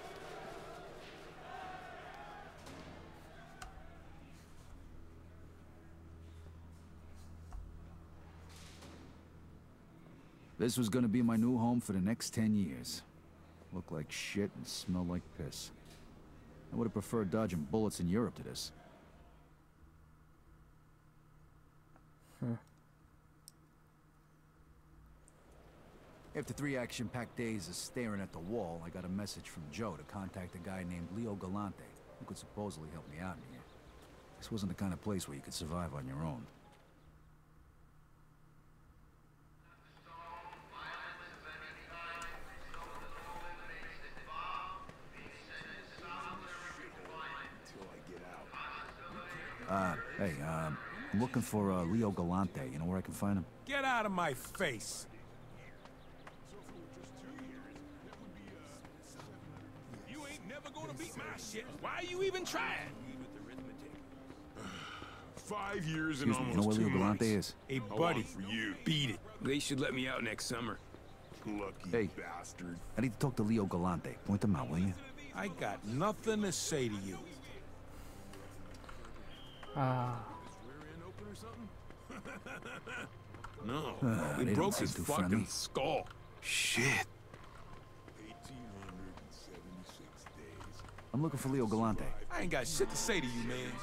This was gonna be my new home for the next 10 years. Looked like shit and smelled like piss. I would have preferred dodging bullets in Europe to this. After 3 action-packed days of staring at the wall, I got a message from Joe to contact a guy named Leo Galante, who could supposedly help me out in here. This wasn't the kind of place where you could survive on your own. Hey, I'm looking for Leo Galante. You know where I can find him? Get out of my face. You ain't never gonna beat my shit. Why are you even trying? 5 years Excuse me, you know where Leo Galante is? Hey, buddy, for you. Beat it. They should let me out next summer. Lucky bastard. I need to talk to Leo Galante. Point him out, will you? I got nothing to say to you. No, they he don't broke seem his too fucking friendly. skull. Shit. I'm looking for Leo Galante. I ain't got shit to say to you, man.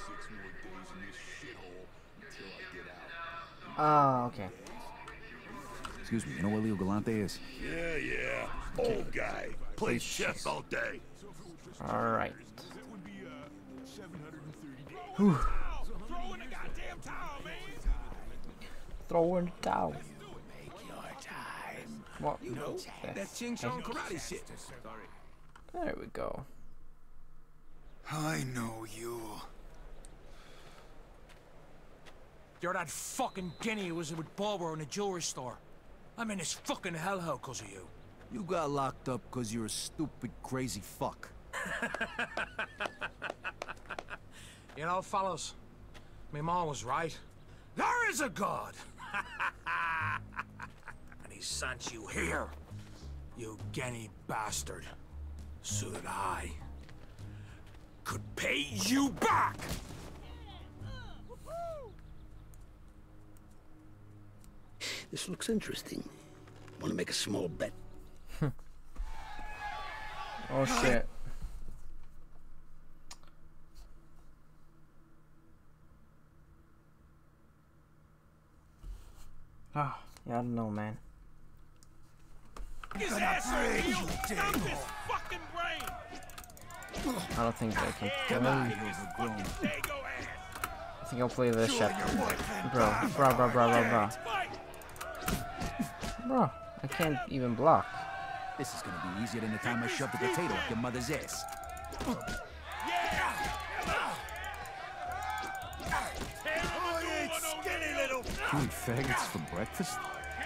Okay. Excuse me, you know where Leo Galante is? Yeah. Old guy. Plays chess all day. Alright. Throw in the goddamn towel, man. Throw in the towel. Make your time. What? You know, that Ching Chong karate shit. There we go. I know you. You're that fucking guinea who was with Barbara in the jewelry store. I'm in this fucking hellhole because of you. You got locked up because you're a stupid, crazy fuck. You know, fellas, my mom was right. There is a God! And he sent you here, you guinea bastard, so that I could pay you back! This looks interesting. Want to make a small bet? Oh shit. Yeah, I don't know, man. His ass in you! Stop his fucking brain! I don't think I can. Come on, I think I'll play this shit. Bro, I can't even block. This is gonna be easier than the time I shoved a potato up your mother's ass. You eat faggots for breakfast?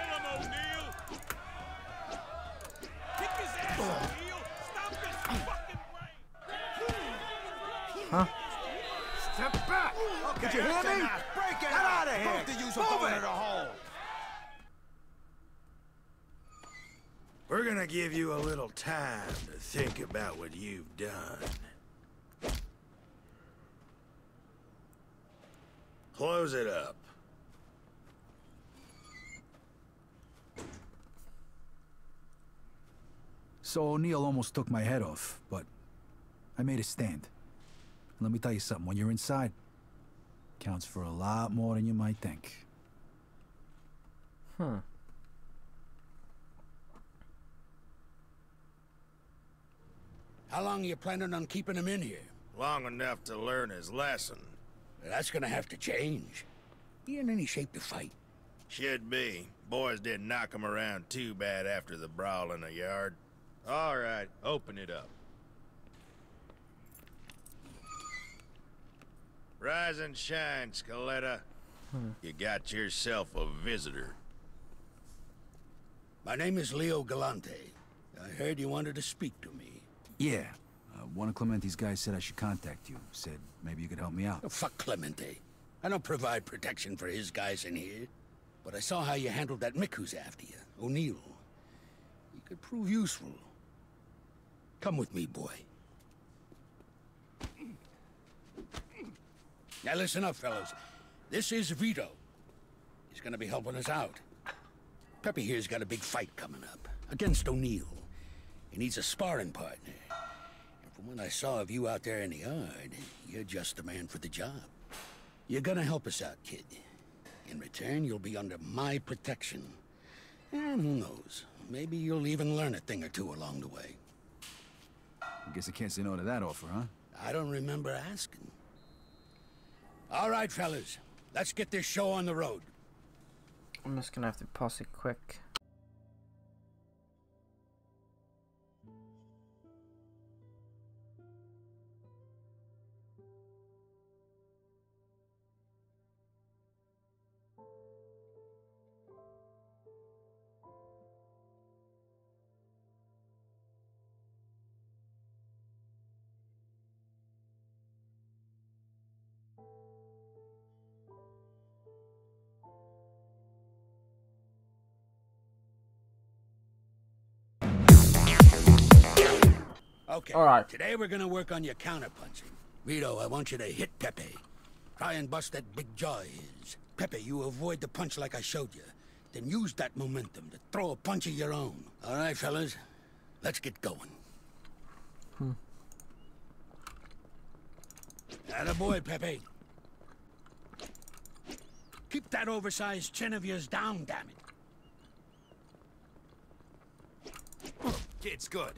Huh? Step back! Okay, did you hear me? Break it! Get out of here! Both of you's are going to the hole! We're gonna give you a little time to think about what you've done. Close it up. So O'Neill almost took my head off, but I made a stand. And let me tell you something, when you're inside, counts for a lot more than you might think. How long are you planning on keeping him in here? Long enough to learn his lesson. That's gonna have to change. He in any shape to fight? Should be. Boys didn't knock him around too bad after the brawl in the yard. All right, open it up. Rise and shine, Scaletta. You got yourself a visitor. My name is Leo Galante. I heard you wanted to speak to me. Yeah. One of Clemente's guys said I should contact you. Said maybe you could help me out. Oh, fuck Clemente. I don't provide protection for his guys in here. But I saw how you handled that Mick who's after you, O'Neill. He could prove useful. Come with me, boy. Now listen up, fellas. This is Vito. He's gonna be helping us out. Pepe here's got a big fight coming up against O'Neill. He needs a sparring partner. And from what I saw of you out there in the yard, you're just the man for the job. You're gonna help us out, kid. In return, you'll be under my protection. And who knows? Maybe you'll even learn a thing or two along the way. I guess I can't say no to that offer, huh? I don't remember asking. All right, fellas. Let's get this show on the road. I'm just gonna have to pause it quick. Okay. All right. Today we're gonna work on your counterpunching. Vito, I want you to hit Pepe. Try and bust that big jaw of his. Pepe, you avoid the punch like I showed you. Then use that momentum to throw a punch of your own. All right, fellas. Let's get going. Attaboy, Pepe. Keep that oversized chin of yours down, damn it. Kid's good.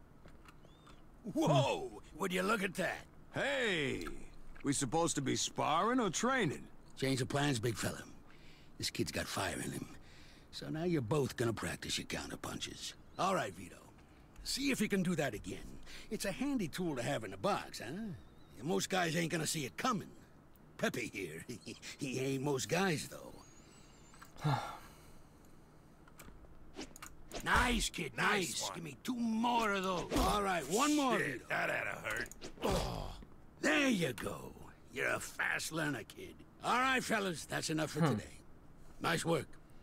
Whoa! Would you look at that? Hey! We supposed to be sparring or training? Change of plans, big fella. This kid's got fire in him. So now you're both gonna practice your counterpunches. All right, Vito. See if you can do that again. It's a handy tool to have in the box, huh? Most guys ain't gonna see it coming. Pepe here, he ain't most guys, though. Nice, kid, nice. Give me 2 more of those. All right, 1 more, Vito. That had to hurt. Oh, there you go. You're a fast learner, kid. All right, fellas, that's enough for today. Nice work.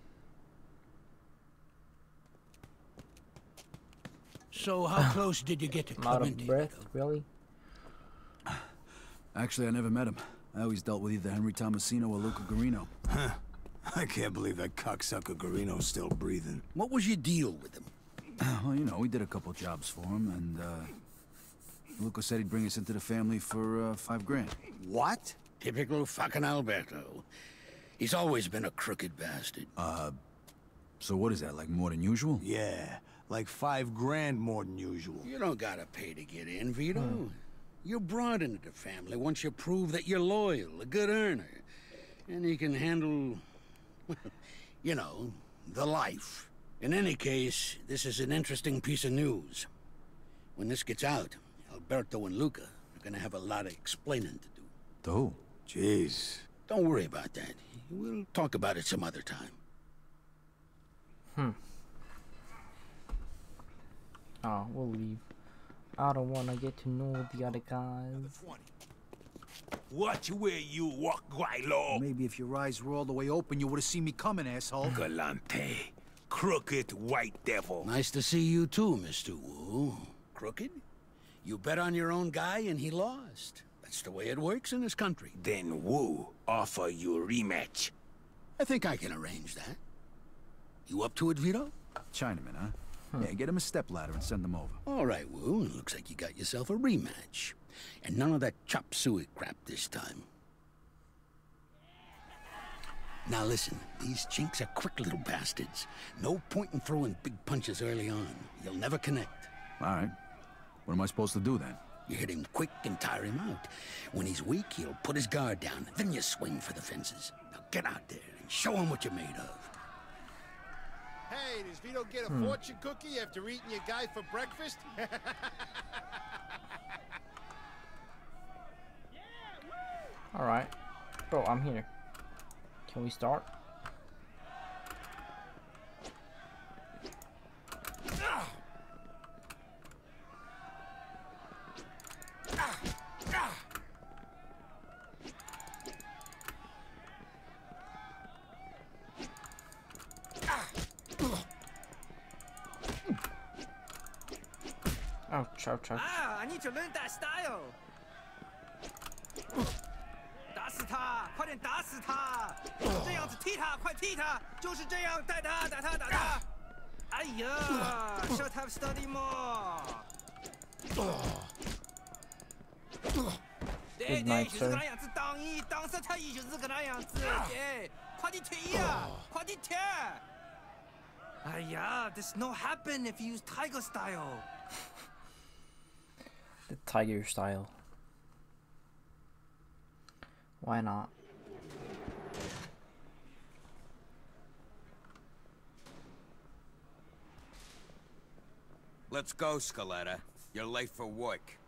So, how close did you get to I'm out Clemente? of breath, really? Actually, I never met him. I always dealt with either Henry Tomasino or Luca Guarino. Huh. I can't believe that cocksucker Guarino's still breathing. What was your deal with him? Well, you know, we did a couple jobs for him, and, Luca said he'd bring us into the family for, $5 grand. What? Typical fucking Alberto. He's always been a crooked bastard. So what is that, like more than usual? Yeah, like 5 grand more than usual. You don't gotta pay to get in, Vito. You're brought into the family once you prove that you're loyal, a good earner, and you can handle, you know, the life. In any case, this is an interesting piece of news. When this gets out, Alberto and Luca are gonna have a lot of explaining to do. To who? Jeez. Don't worry about that. We'll talk about it some other time. Oh, we'll leave. I don't want to get to know the other guys. Watch where you walk, Guaylo. Maybe if your eyes were all the way open, you would have seen me coming, asshole. Galante. Crooked white devil. Nice to see you too, Mr. Wu. Crooked? You bet on your own guy and he lost. That's the way it works in this country. Then Wu offer you a rematch. I think I can arrange that. You up to it, Vito? Chinaman, huh? Yeah, get him a stepladder and send him over. All right, Wu. Looks like you got yourself a rematch. And none of that chop suey crap this time. Now listen, these chinks are quick little bastards. No point in throwing big punches early on. You'll never connect. All right. What am I supposed to do then? You hit him quick and tire him out. When he's weak, he'll put his guard down. Then you swing for the fences. Now get out there and show him what you're made of. Hey, does Vito get a fortune cookie after eating your guy for breakfast? Alright. Bro, I'm here. Can we start? Ouch, ouch, ouch. Ah, I need to learn that style. 打死他，快点打死他！这样子踢他，快踢他！就是这样，带他，打他，打他！哎呀 ，Should have studied more。对对，就是这样子，当时他也就是这个样子，对，快点踢呀，快点踢！哎呀 ，This no happen if you use tiger style。 The tiger style. Why not? Let's go, Scaletta. You're late for work.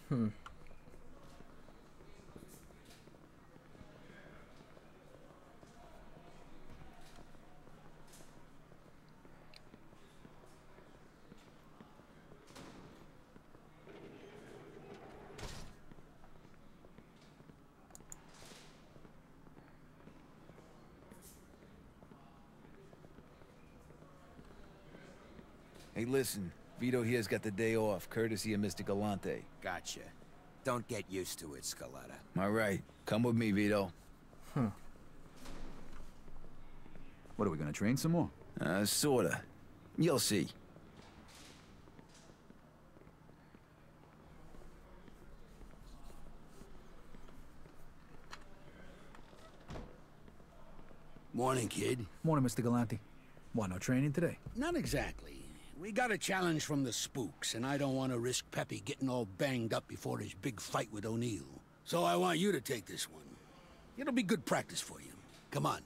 Hey, listen. Vito here's got the day off, courtesy of Mr. Galante. Gotcha. Don't get used to it, Scaletta. All right. Come with me, Vito. What, are we gonna train some more? Sorta. You'll see. Morning, kid. Morning, Mr. Galante. What, no training today? Not exactly. We got a challenge from the spooks, and I don't want to risk Peppy getting all banged up before his big fight with O'Neill. So I want you to take this one. It'll be good practice for you. Come on.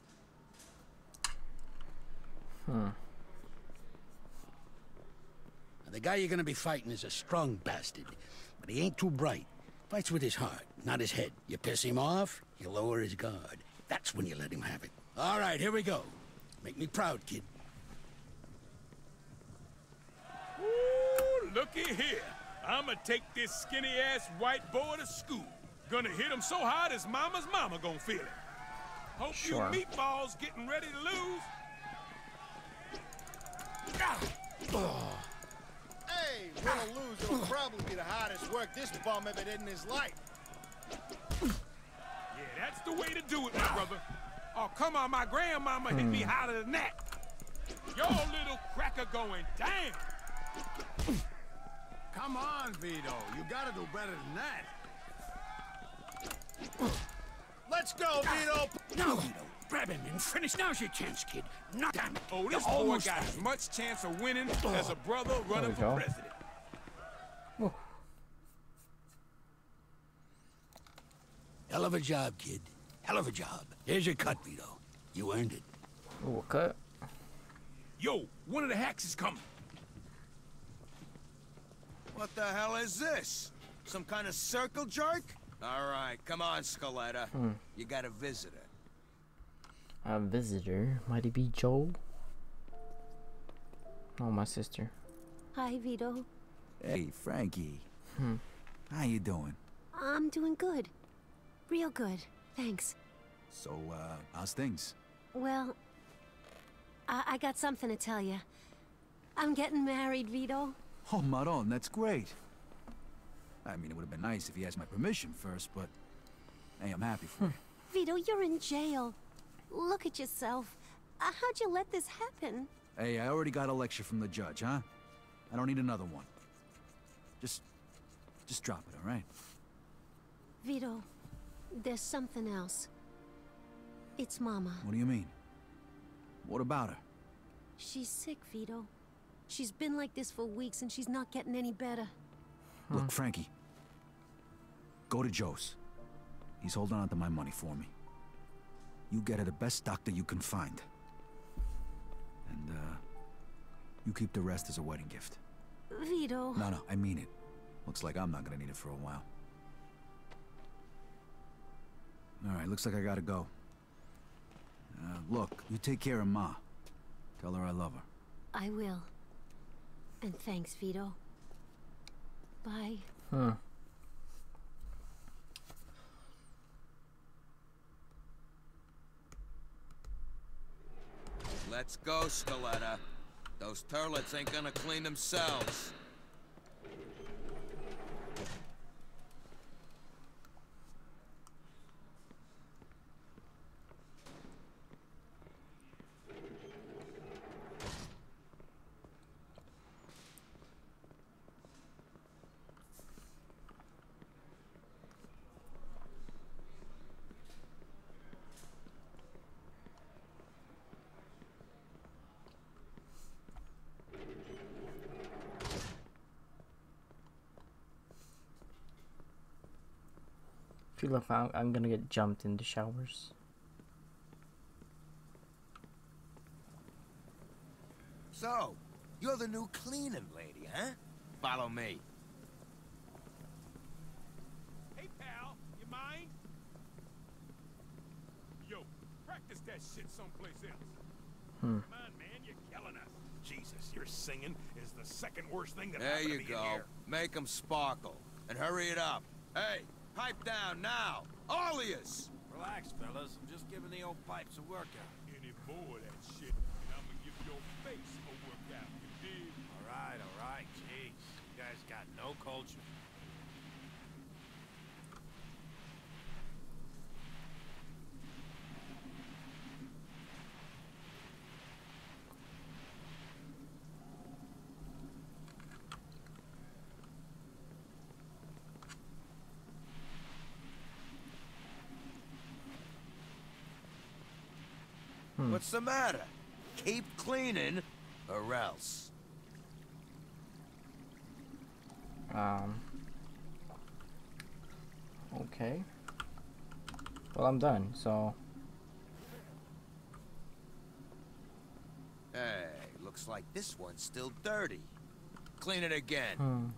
Now, the guy you're gonna be fighting is a strong bastard, but he ain't too bright. Fights with his heart, not his head. You piss him off, you lower his guard. That's when you let him have it. All right, here we go. Make me proud, kid. Ooh, looky here. I'ma take this skinny-ass white boy to school. Gonna hit him so hard his mama's mama gonna feel it. Hope Sure. you meatballs getting ready to lose. Hey, win or lose, it'll probably be the hardest work this bum ever did in his life. Yeah, that's the way to do it, my brother. Oh, come on, my grandmama hit me harder than that. Your little cracker going down. Come on, Vito. You gotta do better than that. Let's go, Vito! Now, Vito, grab him and finish. Now's your chance, kid. Not damn it. Oh, this You're boy almost got there. as much chance of winning as a brother running we for go. president. Hell of a job, kid. Hell of a job. Here's your cut, Vito. You earned it. Ooh, cut. Yo, one of the hacks is coming. What the hell is this? Some kind of circle jerk? All right, come on, Scaletta. You got a visitor. A visitor? Might it be Joel? Oh, my sister. Hi, Vito. Hey, Frankie. How you doing? I'm doing good. Real good. Thanks. So, how's things? Well, I got something to tell you. I'm getting married, Vito. Oh, Maron, that's great. I mean, it would have been nice if he asked my permission first, but... Hey, I'm happy for you. Vito, you're in jail. Look at yourself. How'd you let this happen? Hey, I already got a lecture from the judge, huh? I don't need another one. Just drop it, all right? Vito, there's something else. It's Mama. What do you mean? What about her? She's sick, Vito. She's been like this for weeks and she's not getting any better. Look, Frankie. Go to Joe's. He's holding on to my money for me. You get her the best doctor you can find. And, you keep the rest as a wedding gift. Vito. No, I mean it. Looks like I'm not gonna need it for a while. Alright, looks like I gotta go. Look, you take care of Ma. Tell her I love her. I will. And thanks, Vito. Bye. Let's go, Scaletta. Those turlets ain't gonna clean themselves. Feel like I'm gonna get jumped in the showers. So, you're the new cleaning lady, huh? Follow me. Hey, pal, you mind? Yo, practice that shit someplace else. Come on, man, you're killing us. Jesus, your singing is the second worst thing that There happened you to me go. in here. Make them sparkle. And hurry it up. Hey, pipe down now. All of yous. Relax, fellas. I'm just giving the old pipes a workout. Any more of that shit, and I'm gonna give your face a workout, you dig? All right. Jeez, you guys got no culture. What's the matter? Keep cleaning, or else. Okay. Well, I'm done, so... Hey, looks like this one's still dirty. Clean it again.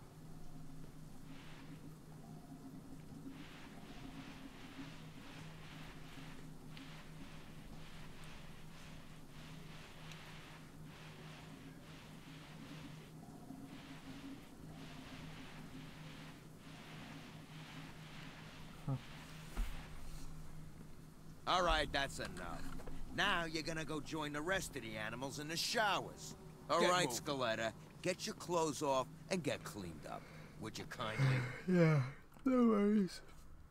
All right, that's enough. Now you're gonna go join the rest of the animals in the showers. All Get right, moving. Scaletta, get your clothes off and get cleaned up. Would you kindly? Yeah, no worries.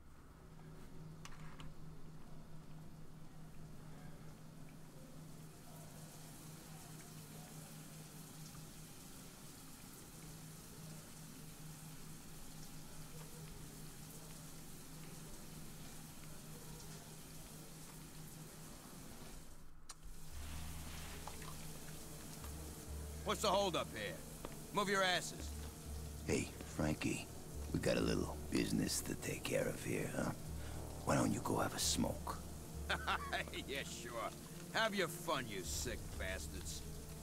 What's the holdup here? Move your asses. Hey, Frankie, we got a little business to take care of here, huh? Why don't you go have a smoke? Yeah, sure. Have your fun, you sick bastards.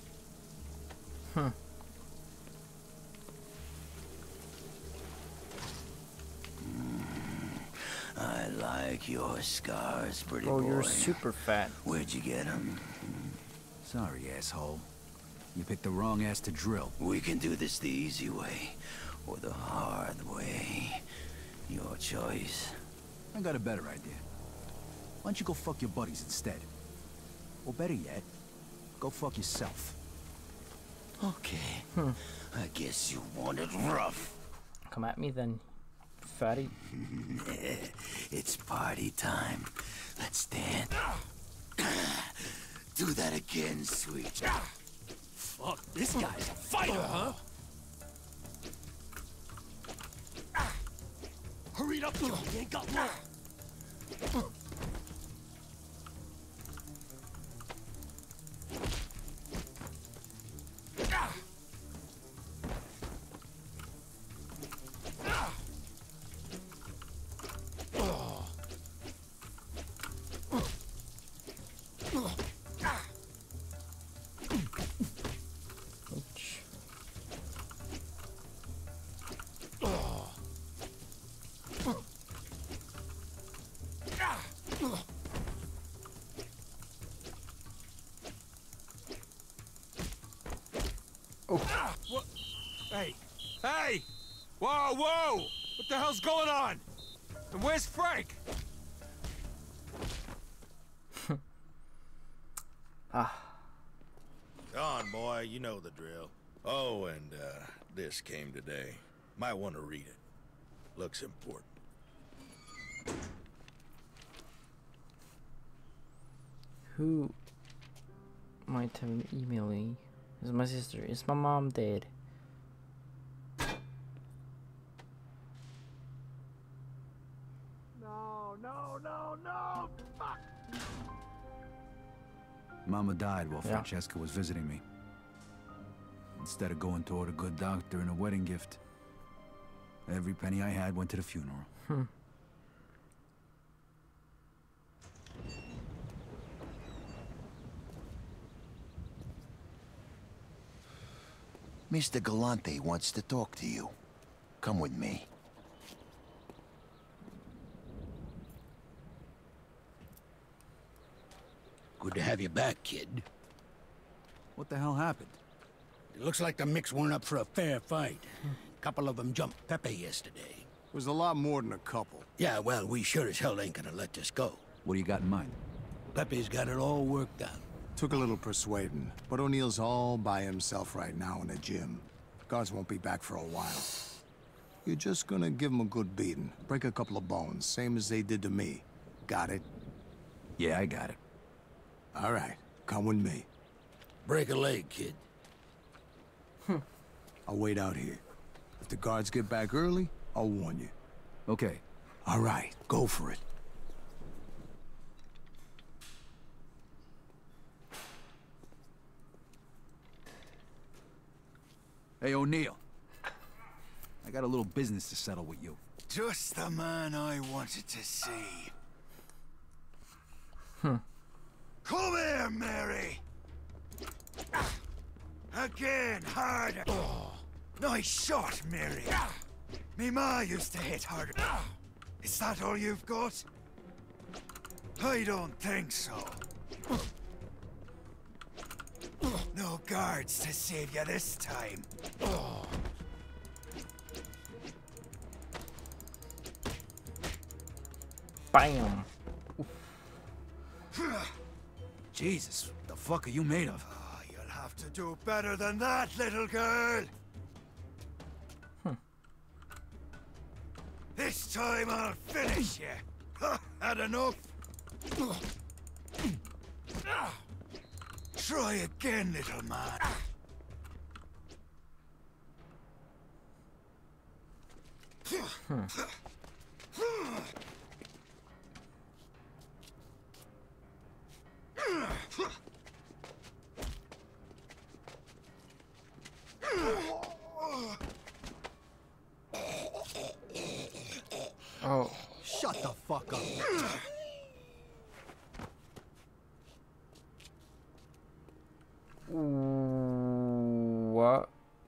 I like your scars, pretty boy. Oh, you're super fat. Where'd you get them? Sorry, asshole. You picked the wrong ass to drill. We can do this the easy way, or the hard way. Your choice. I got a better idea. Why don't you go fuck your buddies instead? Or better yet, go fuck yourself. Okay. I guess you want it rough. Come at me then, fatty. It's party time. Let's dance. Do that again, sweet. Fuck, this guy's a fighter, huh? Hurry it up, Joe. You ain't got long. What? Hey! Hey! Whoa, whoa! What the hell's going on? And where's Frank? Go on, boy. You know the drill. Oh, and, this came today. Might want to read it. Looks important. Who might have been emailing? Is my sister? Is my mom dead? No! Fuck! Mama died while Francesca was visiting me. Instead of going toward a good doctor and a wedding gift, every penny I had went to the funeral. Mr. Galante wants to talk to you. Come with me. Good to have you back, kid. What the hell happened? It looks like the Micks weren't up for a fair fight. A couple of them jumped Pepe yesterday. It was a lot more than a couple. Yeah, well, we sure as hell ain't gonna let this go. What do you got in mind? Pepe's got it all worked out. Took a little persuading, but O'Neill's all by himself right now in the gym. Guards won't be back for a while. You're just gonna give him a good beating. Break a couple of bones, same as they did to me. Got it? Yeah, I got it. All right, come with me. Break a leg, kid. I'll wait out here. If the guards get back early, I'll warn you. Okay. All right, go for it. Hey, O'Neill. I got a little business to settle with you. Just the man I wanted to see. Come here, Mary! Again, harder. Nice shot, Mary. Me ma used to hit harder. Is that all you've got? I don't think so. No guards to save you this time. Bam! Jesus, what the fuck are you made of? You'll have to do better than that, little girl. This time I'll finish you. Had enough? Try again, little man. Oh. Shut the fuck up. What?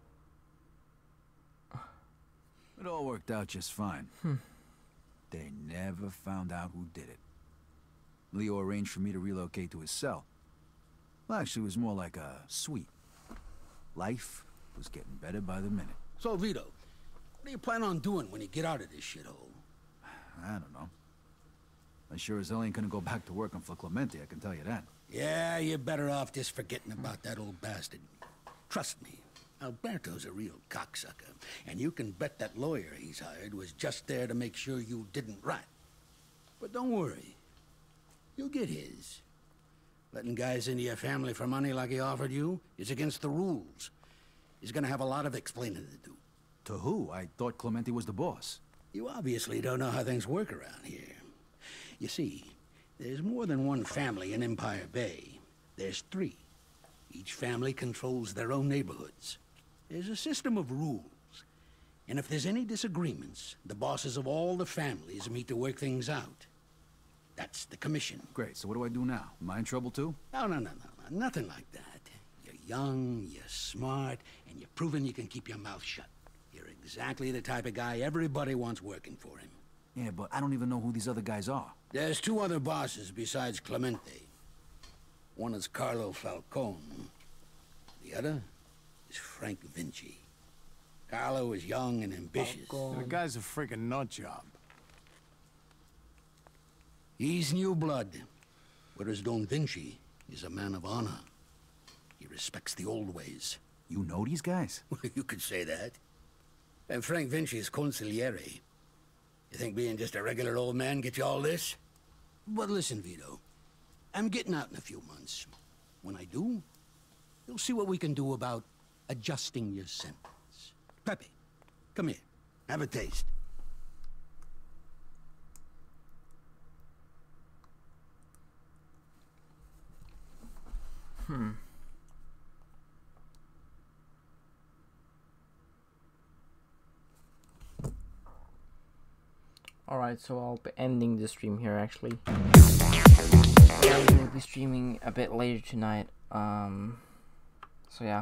It all worked out just fine. They never found out who did it. Leo arranged for me to relocate to his cell. Well, actually, it was more like a suite. Life was getting better by the minute. So, Vito, what do you plan on doing when you get out of this shithole? I don't know. I sure as hell ain't gonna go back to working for Clemente, I can tell you that. Yeah, you're better off just forgetting about that old bastard. Trust me, Alberto's a real cocksucker, and you can bet that lawyer he's hired was just there to make sure you didn't rat. But don't worry, you'll get his. Letting guys into your family for money like he offered you is against the rules. He's gonna have a lot of explaining to do. To who? I thought Clemente was the boss. You obviously don't know how things work around here. You see, there's more than one family in Empire Bay. There's 3. Each family controls their own neighborhoods. There's a system of rules. And if there's any disagreements, the bosses of all the families meet to work things out. That's the commission. Great, so what do I do now? Am I in trouble too? No, nothing like that. You're young, you're smart, and you've proven you can keep your mouth shut. You're exactly the type of guy everybody wants working for him. Yeah, but I don't even know who these other guys are. There's 2 other bosses besides Clemente. One is Carlo Falcone. The other is Frank Vinci. Carlo is young and ambitious. The guy's a freaking nut job. He's new blood, whereas Don Vinci is a man of honor. He respects the old ways. You know these guys? You could say that. And Frank Vinci is consigliere. You think being just a regular old man gets you all this? But listen, Vito. I'm getting out in a few months. When I do, you'll see what we can do about adjusting your sentence. Pepe, come here. Have a taste. Alright, so I'll be ending the stream here actually. I will be streaming a bit later tonight. So yeah.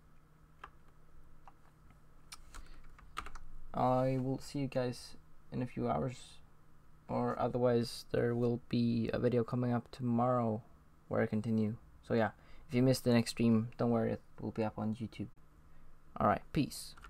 I will see you guys in a few hours. Or otherwise there will be a video coming up tomorrow where I continue. So yeah, if you missed the next stream, don't worry, it will be up on YouTube. Alright, peace.